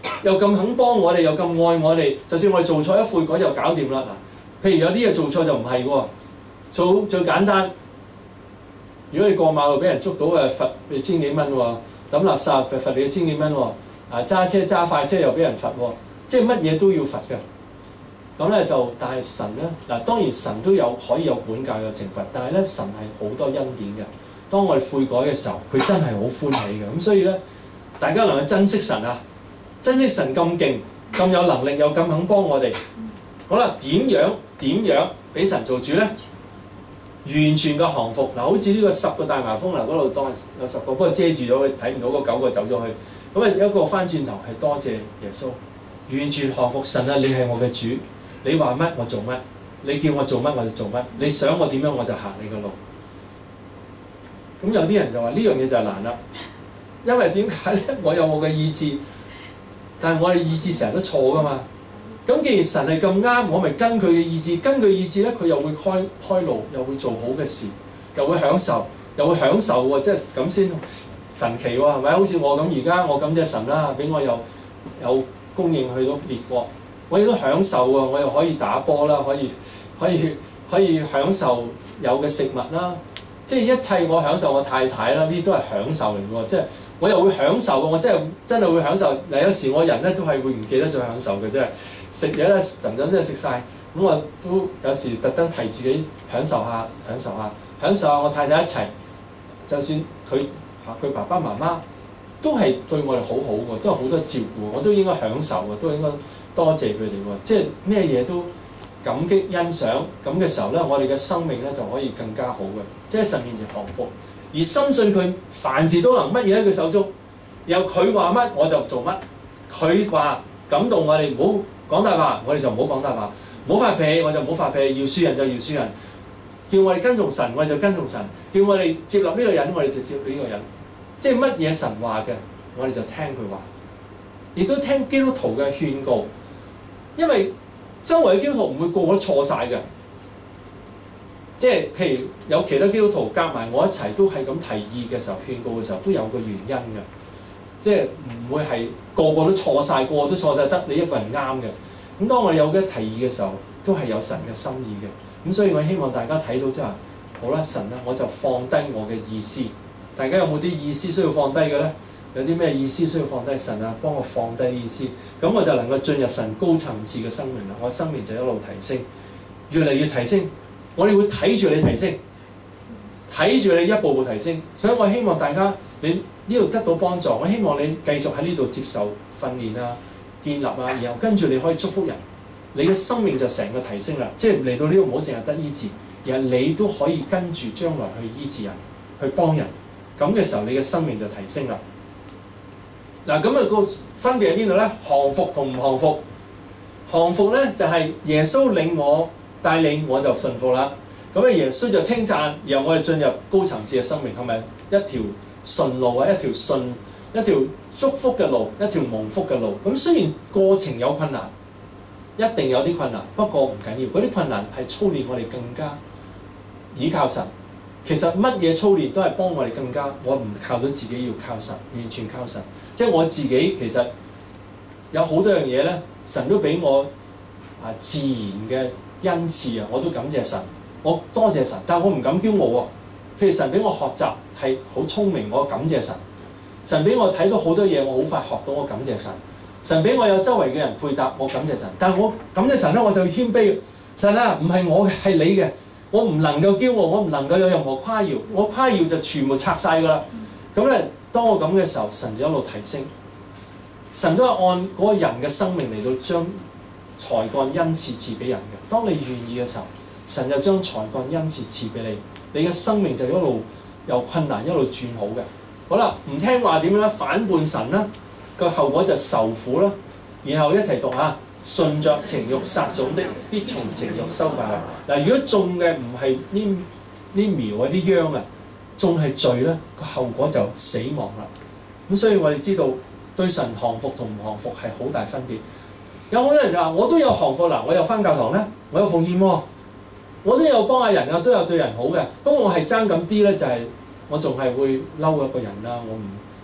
又咁肯幫我哋，又咁愛我哋，就算我哋做錯一悔改就搞掂啦嗱。譬如有啲嘢做錯就唔係喎，最簡單。如果你過馬路俾人捉到誒，罰你千幾蚊喎，抌垃圾就罰你千幾蚊喎，啊揸車揸快車又俾人罰喎，即係乜嘢都要罰嘅。咁咧就，但係神咧嗱，當然神都可以有管教有懲罰，但係咧神係好多恩典嘅。當我哋悔改嘅時候，佢真係好歡喜嘅。咁所以咧，大家能夠珍惜神啊，珍惜神咁勁、咁有能力又咁肯幫我哋。好啦，點樣俾神做主咧？完全嘅降服嗱，好似呢個10個大麻風嗱，嗰度當有10個，不過遮住咗佢睇唔到嗰9個走咗去。咁啊有一個翻轉頭係多謝耶穌，完全降服神啊！你係我嘅主，你話乜我做乜，你叫我做乜我就做乜，你想我點樣我就行你嘅路。咁有啲人就話呢樣嘢就係難啦，因為點解咧？我有我嘅意志，但係我哋意志成日都錯噶嘛。咁既然神係咁啱，我咪跟佢嘅意志，根據意志咧，佢又會開路，又會做好嘅事，又會享受喎，即係咁先神奇喎，係咪？好似我咁而家，我感謝神啦，俾我又有供應去到別國，我亦都享受喎，我又可以打波啦，可以享受有嘅食物啦，即係一切我享受我太太啦，呢啲都係享受嚟嘅喎，即係我又會享受喎，我真係會享受。嗱有時我人咧都係會唔記得咗享受嘅，即係。食嘢咧，陣真係食晒，咁我都有時特登提自己享受下我太太一齊，就算佢爸爸媽媽都係對我哋好好喎，都係好多照顧，我都應該享受喎，都應該多謝佢哋喎，即係咩嘢都感激欣賞咁嘅時候咧，我哋嘅生命咧就可以更加好嘅，即係神面前降服，而深信佢凡事都能，乜嘢喺佢手中，然後佢話乜我就做乜，佢話感動我哋唔好講大話，我哋就唔好講大話；唔好發脾氣，我就唔好發脾氣。要輸人就要輸人，叫我哋跟從神，我哋就跟從神；叫我哋接納呢個人，我哋就接納呢個人。即係乜嘢神話嘅，我哋就聽佢話，亦都聽基督徒嘅勸告。因為周圍嘅基督徒唔會個個都錯晒嘅，即係譬如有其他基督徒夾埋我一齊都係咁提議嘅時候、勸告嘅時候，都有個原因嘅。即係唔會係個個都錯晒，個個都錯晒，得你一個人啱嘅。咁當我哋有嘅提議嘅時候，都係有神嘅心意嘅。咁所以我希望大家睇到即係話，好啦，神啊，我就放低我嘅意思。大家有冇啲意思需要放低嘅咧？有啲咩意思需要放低？神啊，幫我放低意思，咁我就能夠進入神高層次嘅生命啦。我生命就一路提升，越嚟越提升。我哋會睇住你提升，睇住你一步步提升。所以我希望大家你呢度得到幫助，我希望你繼續喺呢度接受訓練啊、建立啊，然後跟住你可以祝福人，你嘅生命就成個提升啦。即係嚟到呢度唔好淨係得醫治，而係你都可以跟住將來去醫治人、去幫人。咁嘅時候，你嘅生命就提升啦。嗱，咁啊個分別喺邊度咧？降服同唔降服。降服咧就係耶穌領我帶領，我就順服啦。咁啊，耶穌就稱讚，然後我哋進入高層次嘅生命，係咪一條順路啊，一條祝福嘅路，一條蒙福嘅路。咁雖然過程有困難，一定有啲困難，不過唔緊要。嗰啲困難係操練我哋更加倚靠神。其實乜嘢操練都係幫我哋更加，我唔靠到自己，要靠神，完全靠神。即係我自己其實有好多樣嘢咧，神都俾我自然嘅恩賜啊，我都感謝神，我多謝神，但係我唔敢驕傲喎。譬如神俾我學習係好聰明，我感謝神；神俾我睇到好多嘢，我好快學到，我感謝神；神俾我有周圍嘅人配搭，我感謝神。但係我感謝神咧，我就謙卑。神啊，唔係我嘅，係你嘅，我唔能夠驕傲，我唔能夠有任何誇耀，我誇耀就全部拆晒㗎啦。咁咧，當我咁嘅時候，神就一路提升。神都係按嗰個人嘅生命嚟到將才幹恩賜賜俾人嘅。當你願意嘅時候，神就將才幹恩賜賜俾你，你嘅生命就一路由困難一路轉好嘅。好啦，唔聽話點樣咧？反叛神啦，個後果就受苦啦。然後一齊讀下：順着情慾撒種的，必從情慾收穫。嗱，如果種嘅唔係呢苗啊啲秧啊，種係罪咧，個後果就死亡啦。咁所以我哋知道對神降服同唔降服係好大分別。有好多人就話：我都有降服嗱，我有返教堂咧，我有奉獻喎，我都有幫下人啊，都有對人好嘅。不過我係爭咁啲咧，就係我仲係會嬲一個人啦，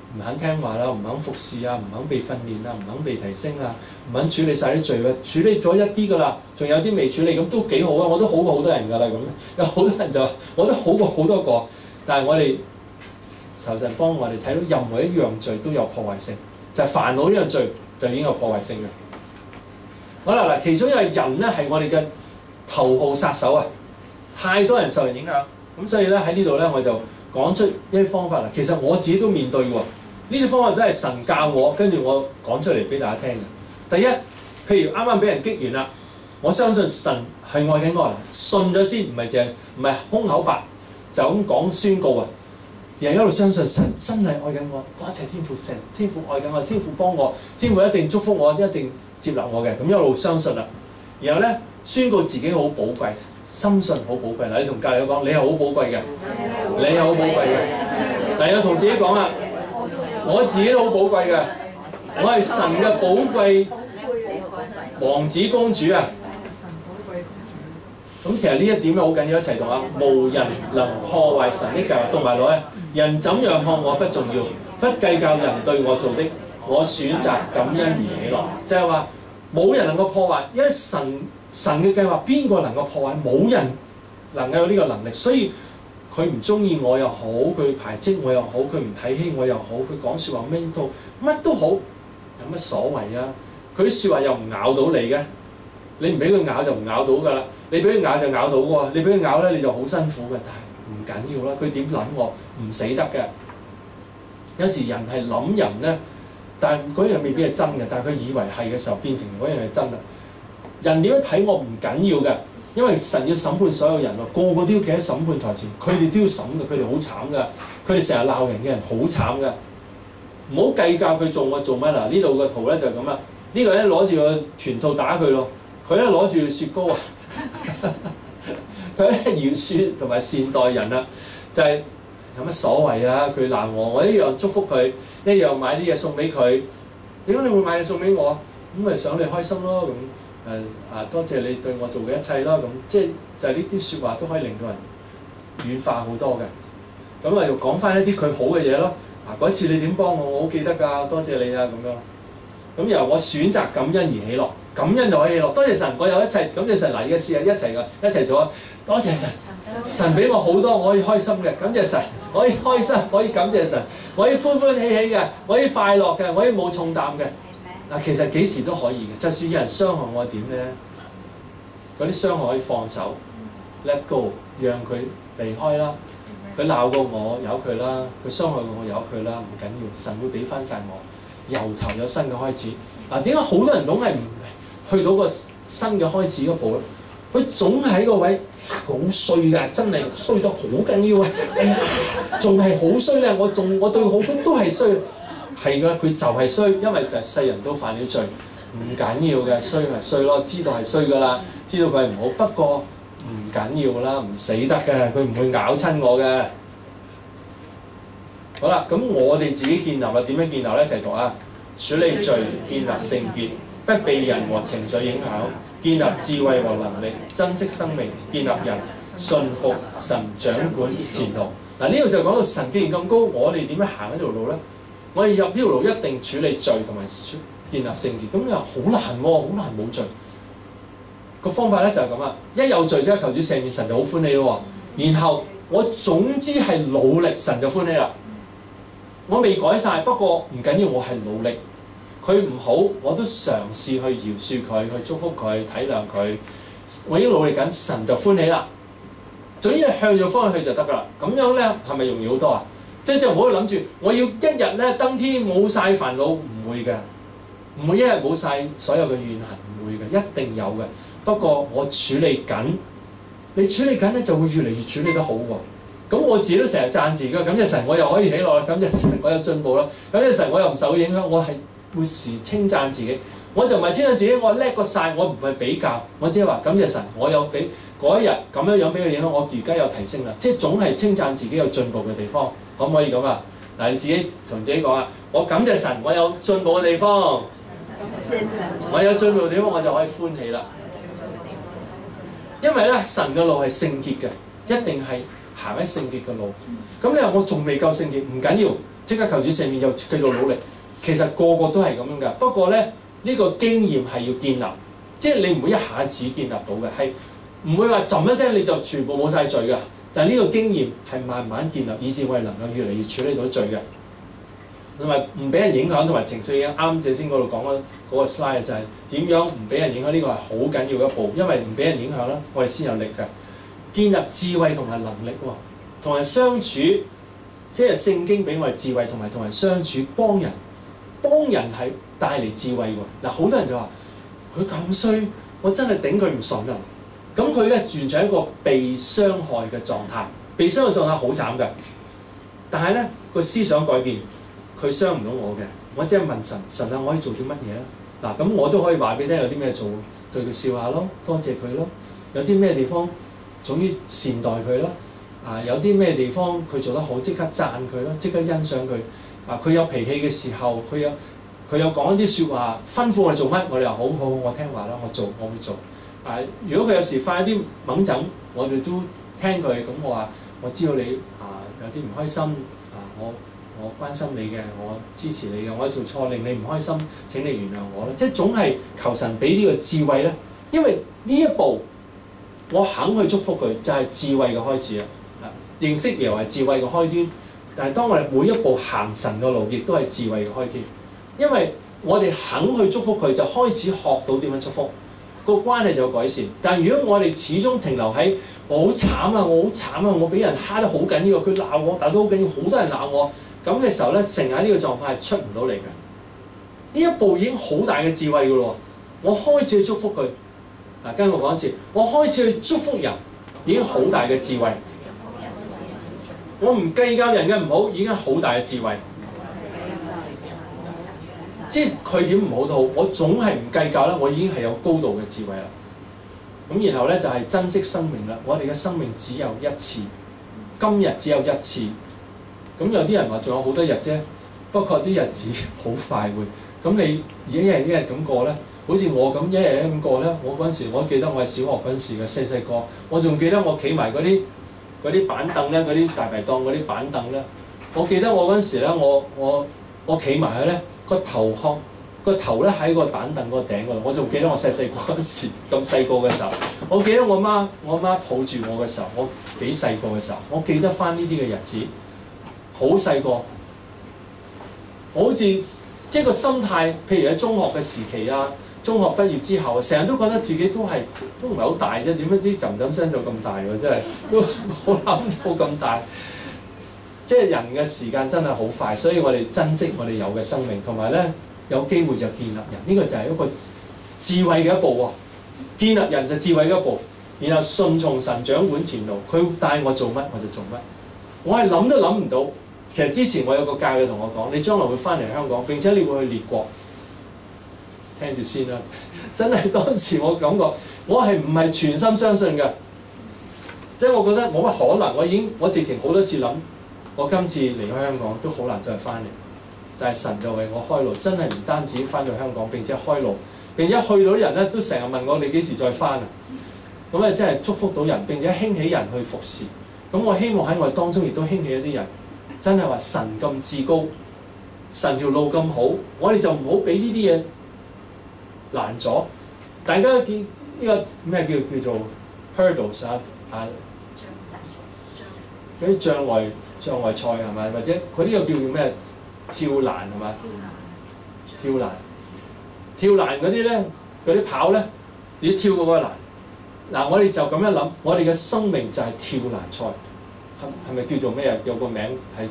唔肯聽話啦，唔肯服侍啊，唔肯被訓練啊，唔肯被提升啊，唔肯處理晒啲罪啊，處理咗一啲㗎啦，仲有啲未處理，咁都幾好啊！我都好過好多人㗎啦，咁有好多人就話我都好過好多個，但係我哋求神幫我哋睇到任何一樣罪都有破壞性，就係煩惱呢樣罪就已經有破壞性嘅。好啦嗱，其中因為人咧係我哋嘅頭號殺手啊，太多人受人影響，咁所以咧喺呢度咧我就講出一啲方法啦。其實我自己都面對喎，呢啲方法都係神教我，跟住我講出嚟俾大家聽嘅。第一，譬如啱啱俾人激完啦，我相信神係愛緊我，信咗先，唔係空口白就咁講宣告啊。然後一路相信神真係愛緊我，多謝天父，神天父愛緊我，天父幫我，天父一定祝福我，一定接納我嘅，咁一路相信啦。然後咧宣告自己好寶貴，深信好寶貴。嗱，你同隔離講，你係好寶貴嘅，你係好寶貴嘅。嗱，又同自己講啦，我自己都好寶貴嘅，我係神嘅寶貴王子公主啊！咁其實呢一點好緊要，一齊讀啊！無人能破壞神的計劃，讀埋落去。人怎樣看我不重要，不計較人對我做的，我選擇感恩而喜樂。就係話冇人能夠破壞，因為神嘅計劃邊個能夠破壞？冇人能夠有呢個能力，所以佢唔中意我又好，佢排斥我又好，佢唔睇起我又好，佢講説話乜都好，有乜所謂啊？佢啲説話又唔咬到你嘅，你唔俾佢咬就唔咬到㗎啦。你俾佢咬就咬到喎，你俾佢咬咧你就好辛苦嘅，但係唔緊要啦。佢點諗我唔死得嘅。有時人係諗人咧，但係嗰樣未必係真嘅，但係佢以為係嘅時候變成嗰樣係真啦。人點樣睇我唔緊要嘅，因為神要審判所有人喎，個個都要企喺審判台前，佢哋都要審嘅，佢哋好慘㗎，佢哋成日鬧人嘅人好慘㗎。唔好計較佢做乜嗱，呢度個圖咧就係咁啦。呢個咧攞住個拳套打佢咯，佢咧攞住雪糕啊。佢咧饒恕同埋善待人啦，就係有乜所謂啊？佢鬧我一樣祝福佢，一樣買啲嘢送俾佢。點解你會買嘢送俾我？咁咪想你開心咯。咁多謝你對我做嘅一切啦。咁即係就係呢啲説話都可以令到人軟化好多嘅。咁又講翻一啲佢好嘅嘢咯。嗰次你點幫我，我好記得㗎，多謝你啊咁樣。咁由我選擇感恩而喜樂。感恩就可以喜樂，多謝神，我有一切，感謝神嚟嘅事係一齊㗎，一齊做啊！多謝神，神俾我好多，我可以開心嘅，感謝神，我可以開心，可以感謝神，我可以歡歡喜喜嘅，我可以快樂嘅，我可以冇重擔嘅。嗱，其實幾時都可以嘅，就算有人傷害我點咧，嗰啲傷害可以放手 ，let go， 讓佢離開啦。佢鬧過我，由佢啦；佢傷害過我，由佢啦，唔緊要，神會俾翻晒我，由頭有新嘅開始。嗱，點解好多人總係唔去到個新嘅開始嗰步咧？佢總係喺個位好衰㗎，真係衰到好緊要啊！哎呀，仲係好衰咧！我對佢好都係衰，係㗎，佢就係衰，因為就係世人都犯咗罪，唔緊要嘅，衰咪衰咯，知道係衰㗎啦，知道佢係唔好，不過唔緊要啦，唔死得嘅，佢唔會咬親我嘅。好啦，咁我哋自己建立啊，點樣建立咧？一齊讀啊！處理罪，建立聖潔。不被人和情緒影響，建立智慧和能力，珍惜生命，建立人，信服神掌管前途。嗱，呢度就講到神既然咁高，我哋點樣行呢條路咧？我哋入呢條路一定處理罪同埋建立聖潔，咁又好難喎，好難冇罪。個方法咧就係咁啦，一有罪即刻求主赦免，神就好歡喜咯。然後我總之係努力，神就歡喜啦。我未改晒，不過唔緊要，我係努力。佢唔好，我都嘗試去饒恕佢，去祝福佢，體諒佢。我已經努力緊，神就歡喜啦。總之向咗方向去就得㗎啦。咁樣咧係咪容易好多啊？即係唔好諗住我要一日咧登天冇晒煩惱，唔會嘅，唔會一日冇晒所有嘅怨恨，唔會嘅，一定有嘅。不過我處理緊，你處理緊咧就會越嚟越處理得好喎。咁我自己都成日讚自己，感謝神，我又可以起落啦，感謝神，我有進步啦，感謝神，我又唔受影響，我係會時稱讚自己，我就唔係稱讚自己，我叻過晒，我唔係比較，我只係話感謝神，我有俾嗰一日咁樣俾佢影響，我而家有提升啦，即係總係稱讚自己有進步嘅地方，可唔可以咁啊？嗱，你自己同自己講啊，我感謝神，我有進步嘅地方，我有進步嘅地方，我就可以歡喜啦。因為咧，神嘅路係聖潔嘅，一定係行喺聖潔嘅路。咁你話我仲未夠聖潔，唔緊要。 即刻求主赦免，又繼續努力。其實個個都係咁樣㗎。不過咧，呢個經驗係要建立，即係你唔會一下子建立到嘅，係唔會話浸一聲你就全部冇晒罪㗎。但係呢個經驗係慢慢建立，以至我哋能夠越嚟越處理到罪嘅，同埋唔俾人影響，同埋情緒影響。啱正先嗰度講嗰個 slide 就係點樣唔俾人影響，呢個係好緊要一步，因為唔俾人影響啦，我哋先有力嘅。建立智慧同埋能力喎，同人相處，即係聖經俾我哋智慧同埋同人相處，幫人係帶嚟智慧喎。嗱，好多人就話佢咁衰，我真係頂佢唔順啊！咁佢咧完全係一個被傷害嘅狀態，被傷害嘅狀態好慘㗎。但係咧個思想改變，佢傷唔到我嘅，我只係問神，神啊，我可以做啲乜嘢咧？嗱，咁我都可以話俾你聽，有啲咩做，對佢笑下咯，多謝佢咯。有啲咩地方，總之善待佢咯。有啲咩地方佢做得好，即刻讚佢咯，即刻欣賞佢。佢有脾氣嘅時候，佢有講一啲説話，吩咐我哋做乜，我哋話好，我聽話啦，我會做。如果佢有時發一啲猛陣，我哋都聽佢。咁我話我知道你有啲唔開心，我關心你嘅，我支持你嘅，我做錯令你唔開心，請你原諒我啦。即係總係求神俾呢個智慧咧，因為呢一步我肯去祝福佢，就係智慧嘅開始啦。認識耶和華係智慧嘅開端，但係當我哋每一步行神嘅路，亦都係智慧嘅開端。因為我哋肯去祝福佢，就開始學到點樣祝福，個關係就有改善。但係如果我哋始終停留喺我好慘啊，我俾人蝦得好緊要，佢鬧我，但都好緊要，好多人鬧我，咁嘅時候咧，成日呢個狀態係出唔到嚟嘅。呢一步已經好大嘅智慧㗎咯。我開始去祝福佢，跟我講一次，我開始去祝福人，已經好大嘅智慧。我唔計較人嘅唔好，已經好大嘅智慧。即係佢點唔好都好，我總係唔計較啦。我已經係有高度嘅智慧啦。咁然後咧就係珍惜生命啦。我哋嘅生命只有一次，今日只有一次。咁有啲人話仲有好多日啫，不過啲日子好快會。咁你一日一日咁過咧，好似我咁一日一日咁過咧。我嗰陣時，我記得我係小學嗰陣時嘅細個，我仲記得我企埋嗰啲板凳咧，嗰啲大排檔嗰啲板凳咧。我記得我嗰陣時咧，我企埋去咧。個頭咧喺個板凳個頂嗰度，我仲記得我細個嗰陣時咁細個嘅時候，我記得我媽抱住我嘅時候，我幾細個嘅時候，我記得翻呢啲嘅日子，好細個，我好似即係個心態，譬如喺中學嘅時期啊，中學畢業之後，成日都覺得自己都唔係好大啫，點不知浸聲就咁大喎，真係都冇諗到咁大。即係人嘅時間真係好快，所以我哋珍惜我哋有嘅生命，同埋咧有機會就建立人，呢個就係一個智慧嘅一步喎。建立人就智慧嘅一步，然後順從神掌管前路，佢帶我做乜我就做乜。我係諗都諗唔到，其實之前我有個教友同我講，你將來會翻嚟香港，並且你會去列國，聽住先啦。真係當時我感覺，我係唔係全心相信嘅，即係我覺得冇乜可能。我直情好多次諗。我今次離開香港都好難再翻嚟，但係神就為我開路，真係唔單止翻到香港，並且開路，並且去到啲人咧都成日問我你幾時再翻啊？咁咧真係祝福到人，並且興起人去服侍。咁我希望喺我哋當中亦都興起一啲人，真係話神咁至高，神條路咁好，我哋就唔好俾呢啲嘢難咗。大家見呢個咩叫做 hurdles 嗰啲障礙賽係咪？或者佢呢個叫咩？跳欄係咪？跳欄嗰啲咧，嗰啲跑咧，你跳過嗰個欄。嗱，我哋就咁樣諗，我哋嘅生命就係跳欄賽，係咪叫做咩啊？有個名係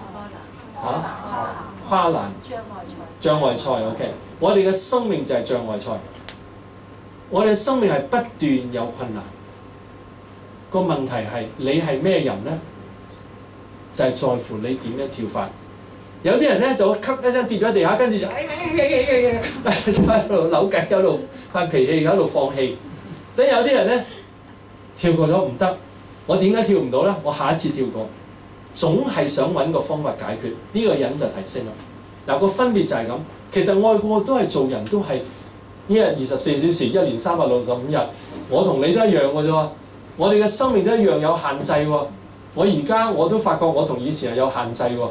跨欄障礙賽 OK。我哋嘅生命就係障礙賽，我哋嘅生命係不斷有困難。個問題係你係咩人咧？就係在乎你點樣跳法。有啲人咧就咳一聲跌咗喺地下，跟住就喺度扭計，喺度發脾氣，喺度放棄。等有啲人咧跳過咗唔得，我點解跳唔到咧？我下一次跳過，總係想揾個方法解決。呢個人就提升啦。嗱，個分別就係咁。其實外國都係做人都係一日24小時，一年365日。我同你都一樣嘅啫。我哋嘅生命都一樣有限制喎。我而家我都發覺我同以前係有限制喎。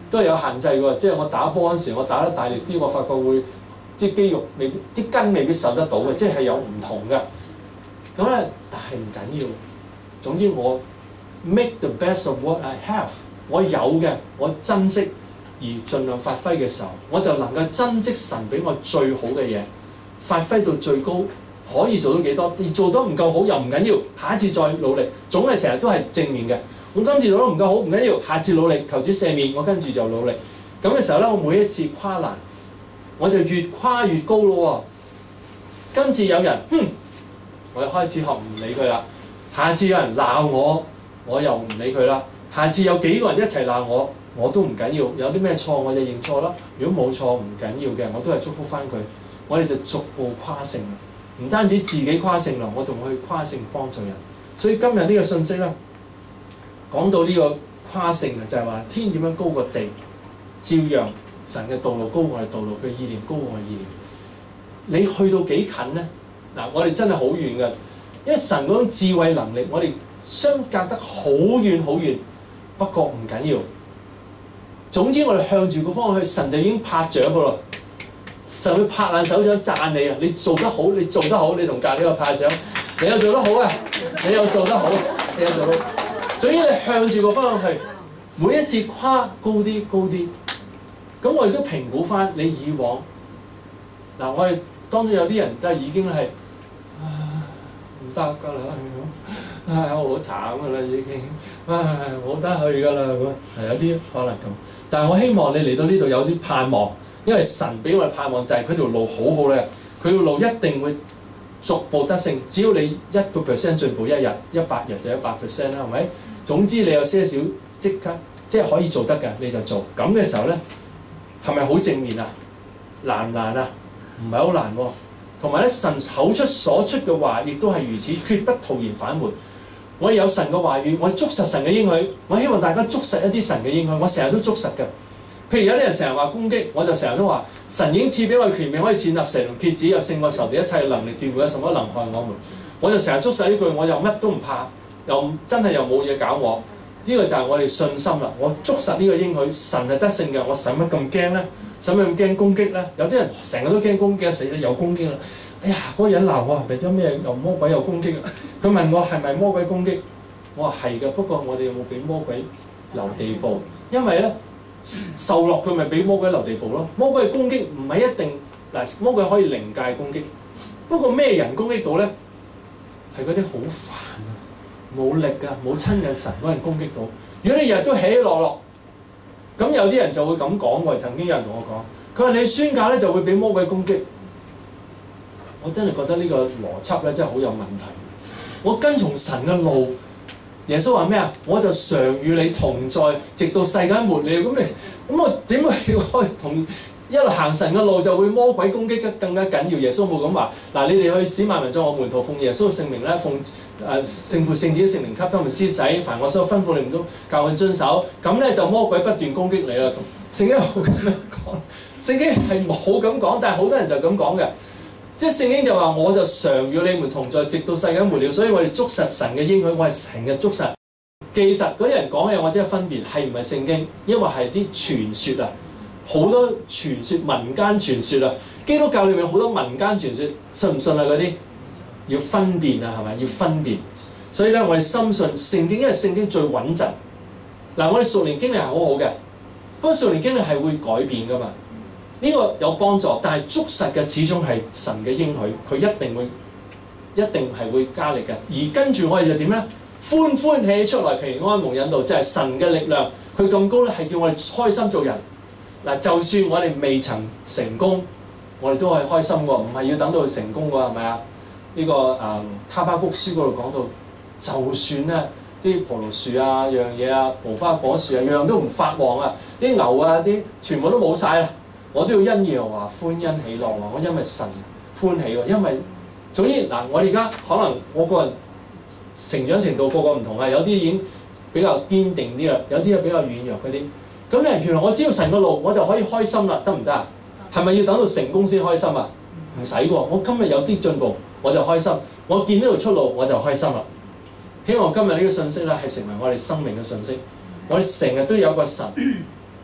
都係有限制喎。即係我打波嗰時，我打得大力啲，我發覺會啲肌肉未必、啲筋未必受得到嘅，即係有唔同嘅。咁咧，但係唔緊要。總之我 make the best of what I have， 我有嘅我珍惜而盡量發揮嘅時候，我就能夠珍惜神俾我最好嘅嘢，發揮到最高，可以做到幾多？而做得唔夠好又唔緊要，下一次再努力，總係成日都係正面嘅。我今次做得唔夠好唔緊要，下次努力，求主赦免，我跟住就努力。咁嘅時候咧，我每一次跨欄，我就越跨越高咯喎。今次有人，我就開始學唔理佢啦。下次有人鬧我，我又唔理佢啦。下次有幾個人一齊鬧我，我都唔緊要。有啲咩錯我就認錯啦。如果冇錯唔緊要嘅，我都係祝福翻佢。我哋就逐步跨勝啦。唔單止自己跨勝啦，我仲去跨勝幫助人。所以今日呢個信息咧，講到呢個跨勝啊，就係話天點樣高過地，照樣神嘅道路高過我哋道路，佢意念高過我哋意念。你去到幾近咧？嗱，我哋真係好遠㗎，因為神嗰種智慧能力，我哋相隔得好遠好遠。不過唔緊要，總之我哋向住個方向去，神就已經拍掌㗎啦。神會拍爛手掌讚你啊！你做得好，你做得好，你同隔離個拍掌，你又做得好啊！你又做得好，你又做得好。總之你向住個方向去，每一次跨高啲高啲。咁我哋都評估翻你以往嗱，我哋當中有啲人都係已經係唔得㗎啦，好慘㗎啦已經，冇得去㗎啦咁，有啲可能咁。但係我希望你嚟到呢度有啲盼望，因為神俾我哋盼望就係佢條路好好咧，佢條路一定會逐步得勝。只要你1% 進步，一日100日就100%啦，係咪？總之你有些少即刻即係可以做得嘅，你就做。咁嘅時候咧，係咪好正面啊？難唔難啊？唔係好難喎。同埋咧，神口出所出嘅話，亦都係如此，決不徒然返回。我有神嘅話語，我捉實神嘅應許。我希望大家捉實一啲神嘅應許，我成日都捉實嘅。譬如有啲人成日話攻擊，我就成日都話神已經賜俾我權柄，可以踐踏蛇同蠍子，又勝過仇敵一切嘅能力，斷沒有什麼能害我們。我就成日捉實呢句，我又乜都唔怕，又真係又冇嘢搞我。呢個就係我哋信心啦。我捉實呢個應許，神係得勝嘅，我使乜咁驚咧？使乜咁驚攻擊咧？有啲人成日都驚攻擊，死啦又攻擊啦！哎呀，嗰個人鬧我係為咗咩？又魔鬼又攻擊啊！佢問我係咪魔鬼攻擊？我話係嘅，不過我哋有冇俾魔鬼留地步？因為咧受落佢咪俾魔鬼留地步咯。魔鬼嘅攻擊唔係一定嗱，魔鬼可以靈界攻擊，不過咩人攻擊到咧？係嗰啲好煩啊、冇力啊、冇親近神嗰人攻擊到。如果你日日都起起落落，咁有啲人就會咁講喎。曾經有人同我講，佢話你宣教咧就會俾魔鬼攻擊。我真係覺得呢個邏輯咧真係好有問題。我跟從神嘅路，耶穌話咩啊？我就常與你同在，直到世界末了。咁我點解要同一路行神嘅路就會魔鬼攻擊得更加緊要？耶穌冇咁話。嗱，你哋去使萬民作我門徒，奉耶穌嘅聖名咧，奉聖父聖子聖靈給他們施洗，凡我所吩咐你們都教佢遵守。咁咧就魔鬼不斷攻擊你啦。聖經冇咁樣講，聖經係冇咁講，但係好多人就咁講嘅。即係聖經就話，我就常與你們同在，直到世界末了。所以我哋捉實神嘅應許，我係成日捉實。記實嗰啲人講嘅，我只係分別係唔係聖經，因為係啲傳說啊，好多傳說、民間傳說啊。基督教裏面好多民間傳說，信唔信啊？嗰啲要分辨啊，係咪？要分辨。所以咧，我哋深信聖經，因為聖經最穩陣。嗱，我哋屬靈經歷係好好嘅，不過屬靈經歷係會改變噶嘛。呢個有幫助，但係捉實嘅始終係神嘅應許，佢一定係會加力嘅。而跟住我哋就點咧？歡歡喜出來，平安蒙引導，就係神嘅力量。佢咁高咧，係叫我哋開心做人。嗱，就算我哋未曾成功，我哋都係開心喎，唔係要等到成功喎，係咪啊？呢個哈巴谷書嗰度講到，就算咧啲葡萄樹啊、樣嘢啊、無花果樹啊，樣都唔發旺啊，啲牛啊啲全部都冇晒啦。我都要因耶和華歡欣喜樂喎，我因為神歡喜喎，因為總之嗱，我而家可能我個人成長程度個個唔同啊，有啲已經比較堅定啲啦，有啲係比較軟弱嗰啲。咁咧原來我知道神個路，我就可以開心啦，得唔得啊？係咪要等到成功先開心啊？唔使喎，我今日有啲進步我就開心，我見呢條出路我就開心啦。希望今日呢個信息咧係成為我哋生命嘅信息，我哋成日都有個神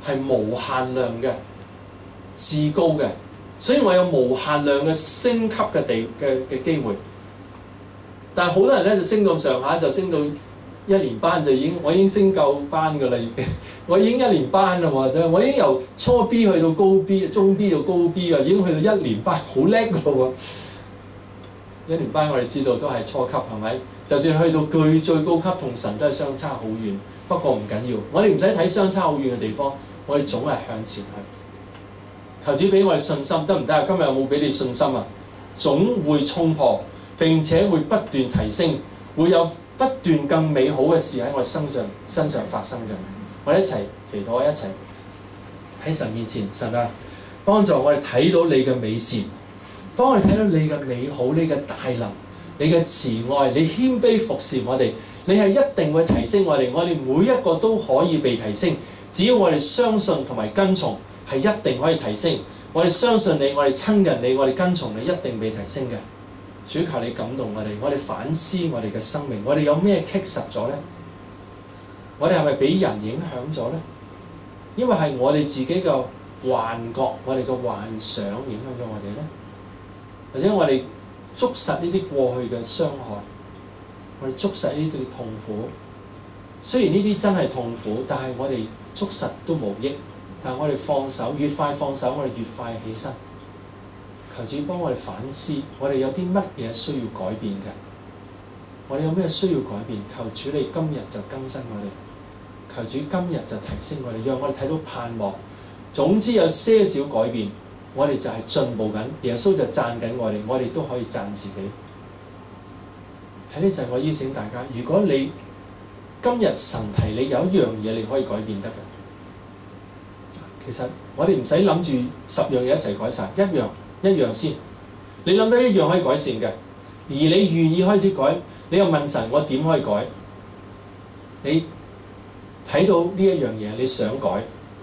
係無限量嘅、至高嘅，所以我有無限量嘅升級嘅機會。但係好多人咧就升到上下，就升到一年班我已經升夠班㗎啦，已經我已經一年班啦喎，我已經由初 B 去到高 B， 中 B 到高 B 啊，已經去到一年班，好叻㗎喎！一年班我哋知道都係初級係咪？就算去到最高級，同神都係相差好遠。不過唔緊要，我哋唔使睇相差好遠嘅地方，我哋總係向前去。求主俾我哋信心得唔得啊？今日有冇俾你信心啊？總會衝破，並且會不斷提升，會有不斷更美好嘅事喺我哋身上發生嘅。我哋一齊祈禱，一齊喺神面前，神啊，幫助我哋睇到你嘅美善，幫我哋睇到你嘅美好，你嘅大能，你嘅慈愛，你謙卑服侍我哋，你係一定會提升我哋每一個都可以被提升，只要我哋相信同埋跟從，係一定可以提升。我哋相信你，我哋親近你，我哋跟從你，一定被提升嘅。主求你感動我哋反思我哋嘅生命，我哋有咩棘實咗呢？我哋係咪俾人影響咗呢？因為係我哋自己嘅幻覺，我哋嘅幻想影響咗我哋呢？或者我哋捉實呢啲過去嘅傷害，我哋捉實呢啲痛苦。雖然呢啲真係痛苦，但係我哋捉實都無益。但係我哋放手，越快放手，我哋越快起身。求主幫我哋反思，我哋有啲乜嘢需要改變嘅？我哋有咩需要改變？求主你今日就更新我哋，求主今日就提升我哋，讓我哋睇到盼望。總之有些少改變，我哋就係進步緊。耶穌就讚緊我哋都可以讚自己。喺呢陣我邀請大家，如果你今日神提你有一樣嘢你可以改變得嘅，其實我哋唔使諗住10樣嘢一齊改晒，一樣先。你諗到一樣可以改善嘅，而你願意開始改，你又問神我點可以改？你睇到呢一樣嘢你想改，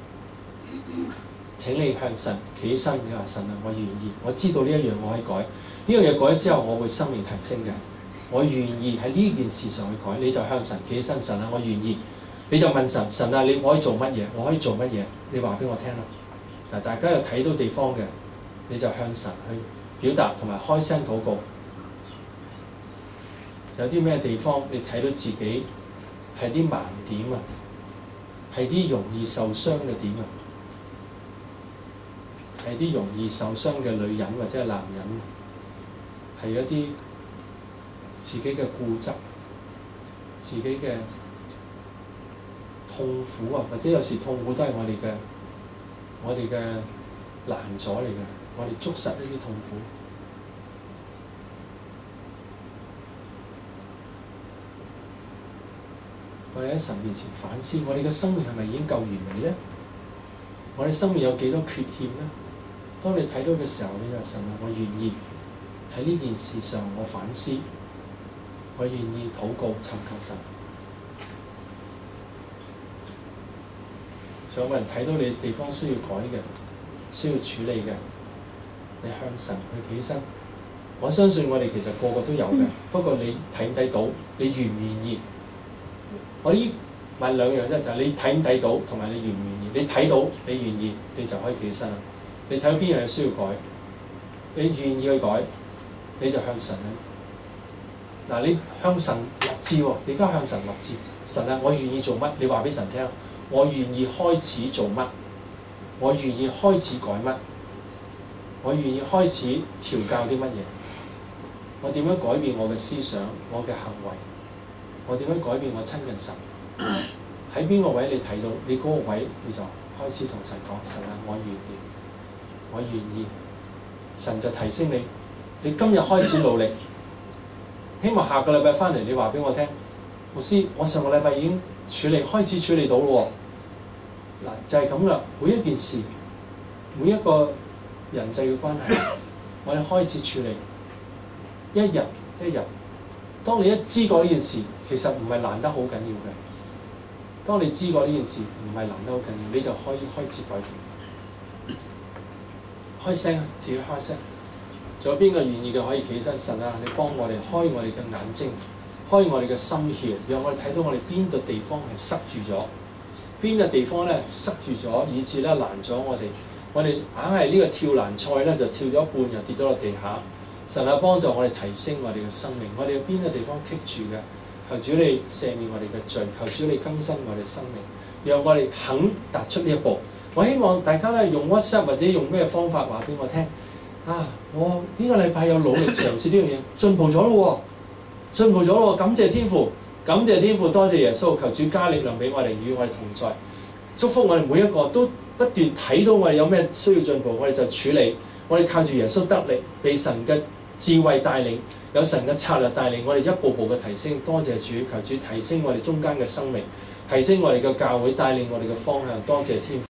請你向神企起身，你話神啊，我願意，我知道呢一樣我可以改，呢樣嘢改咗之後我會生命提升嘅，我願意喺呢件事上去改。你就向神企起身，神啊，我願意。你就問神，神啊，你可以做乜嘢？我可以做乜嘢？你話俾我聽啦。嗱，大家有睇到地方嘅，你就向神去表達同埋開聲禱告。有啲咩地方你睇到自己係啲盲點啊？係啲容易受傷嘅點啊？係啲容易受傷嘅女人或者係男人，係一啲自己嘅固執、自己嘅痛苦啊，或者有時痛苦都係我哋嘅難阻嚟嘅，我哋捉實呢啲痛苦。我哋喺神面前反思，我哋嘅生命係咪已經夠完美呢？我哋生命有幾多缺陷呢？當你睇到嘅時候，你話神啊，我願意喺呢件事上我反思，我願意禱告尋求神。仲有冇人睇到你地方需要改嘅、需要處理嘅？你向神去起身。我相信我哋其實個個都有嘅，不過你睇唔睇到？你願唔願意？我呢問兩樣啫，就係你睇唔睇到，同埋你願唔願意。你睇到，你願意，你就可以起身啦。你睇到邊樣嘢需要改，你願意去改，你就向神去。嗱，你向神立志喎，你而家向神立志。神啊，我願意做乜？你話俾神聽。我願意開始做乜？我願意開始改乜？我願意開始調教啲乜嘢？我點樣改變我嘅思想、我嘅行為？我點樣改變我親近神？喺邊個位你睇到？你嗰個位你就開始同神講：神啊，我願意，我願意。神就提升你，你今日開始努力，希望下個禮拜翻嚟你話俾我聽，牧師，我上個禮拜已經開始處理到咯喎。嗱，就係咁啦，每一件事，每一個人際嘅關係，我哋開始處理，一日一日。當你一知過呢件事，其實唔係難得好緊要嘅。當你知過呢件事唔係難得好緊要，你就可以開始改變。開聲啊，自己開聲。仲有邊個願意嘅可以起身？神啊，你幫我哋開我哋嘅眼睛，開我哋嘅心竅，讓我哋睇到我哋邊度地方係塞住咗。 邊個地方咧塞住咗，以致咧難咗我哋。我哋硬係呢個跳欄賽咧就跳咗一半又跌咗落地下。神啊，幫助我哋提升我哋嘅生命。我哋有邊個地方棘住嘅？求主你赦免我哋嘅罪，求主你更新我哋生命，讓我哋肯踏出呢一步。我希望大家咧用 WhatsApp 或者用咩方法話俾我聽。我呢個禮拜有努力嘗試呢樣嘢，進步咗咯喎，進步咗咯喎！感謝天父，感謝天父，多謝耶穌，求主加力量俾我哋，與我哋同在，祝福我哋每一個都不斷睇到我哋有咩需要進步，我哋就處理，我哋靠住耶穌得力，被神嘅智慧帶領，有神嘅策略帶領，我哋一步步嘅提升。多謝主，求主提升我哋中間嘅生命，提升我哋嘅教會，帶領我哋嘅方向。多謝天父。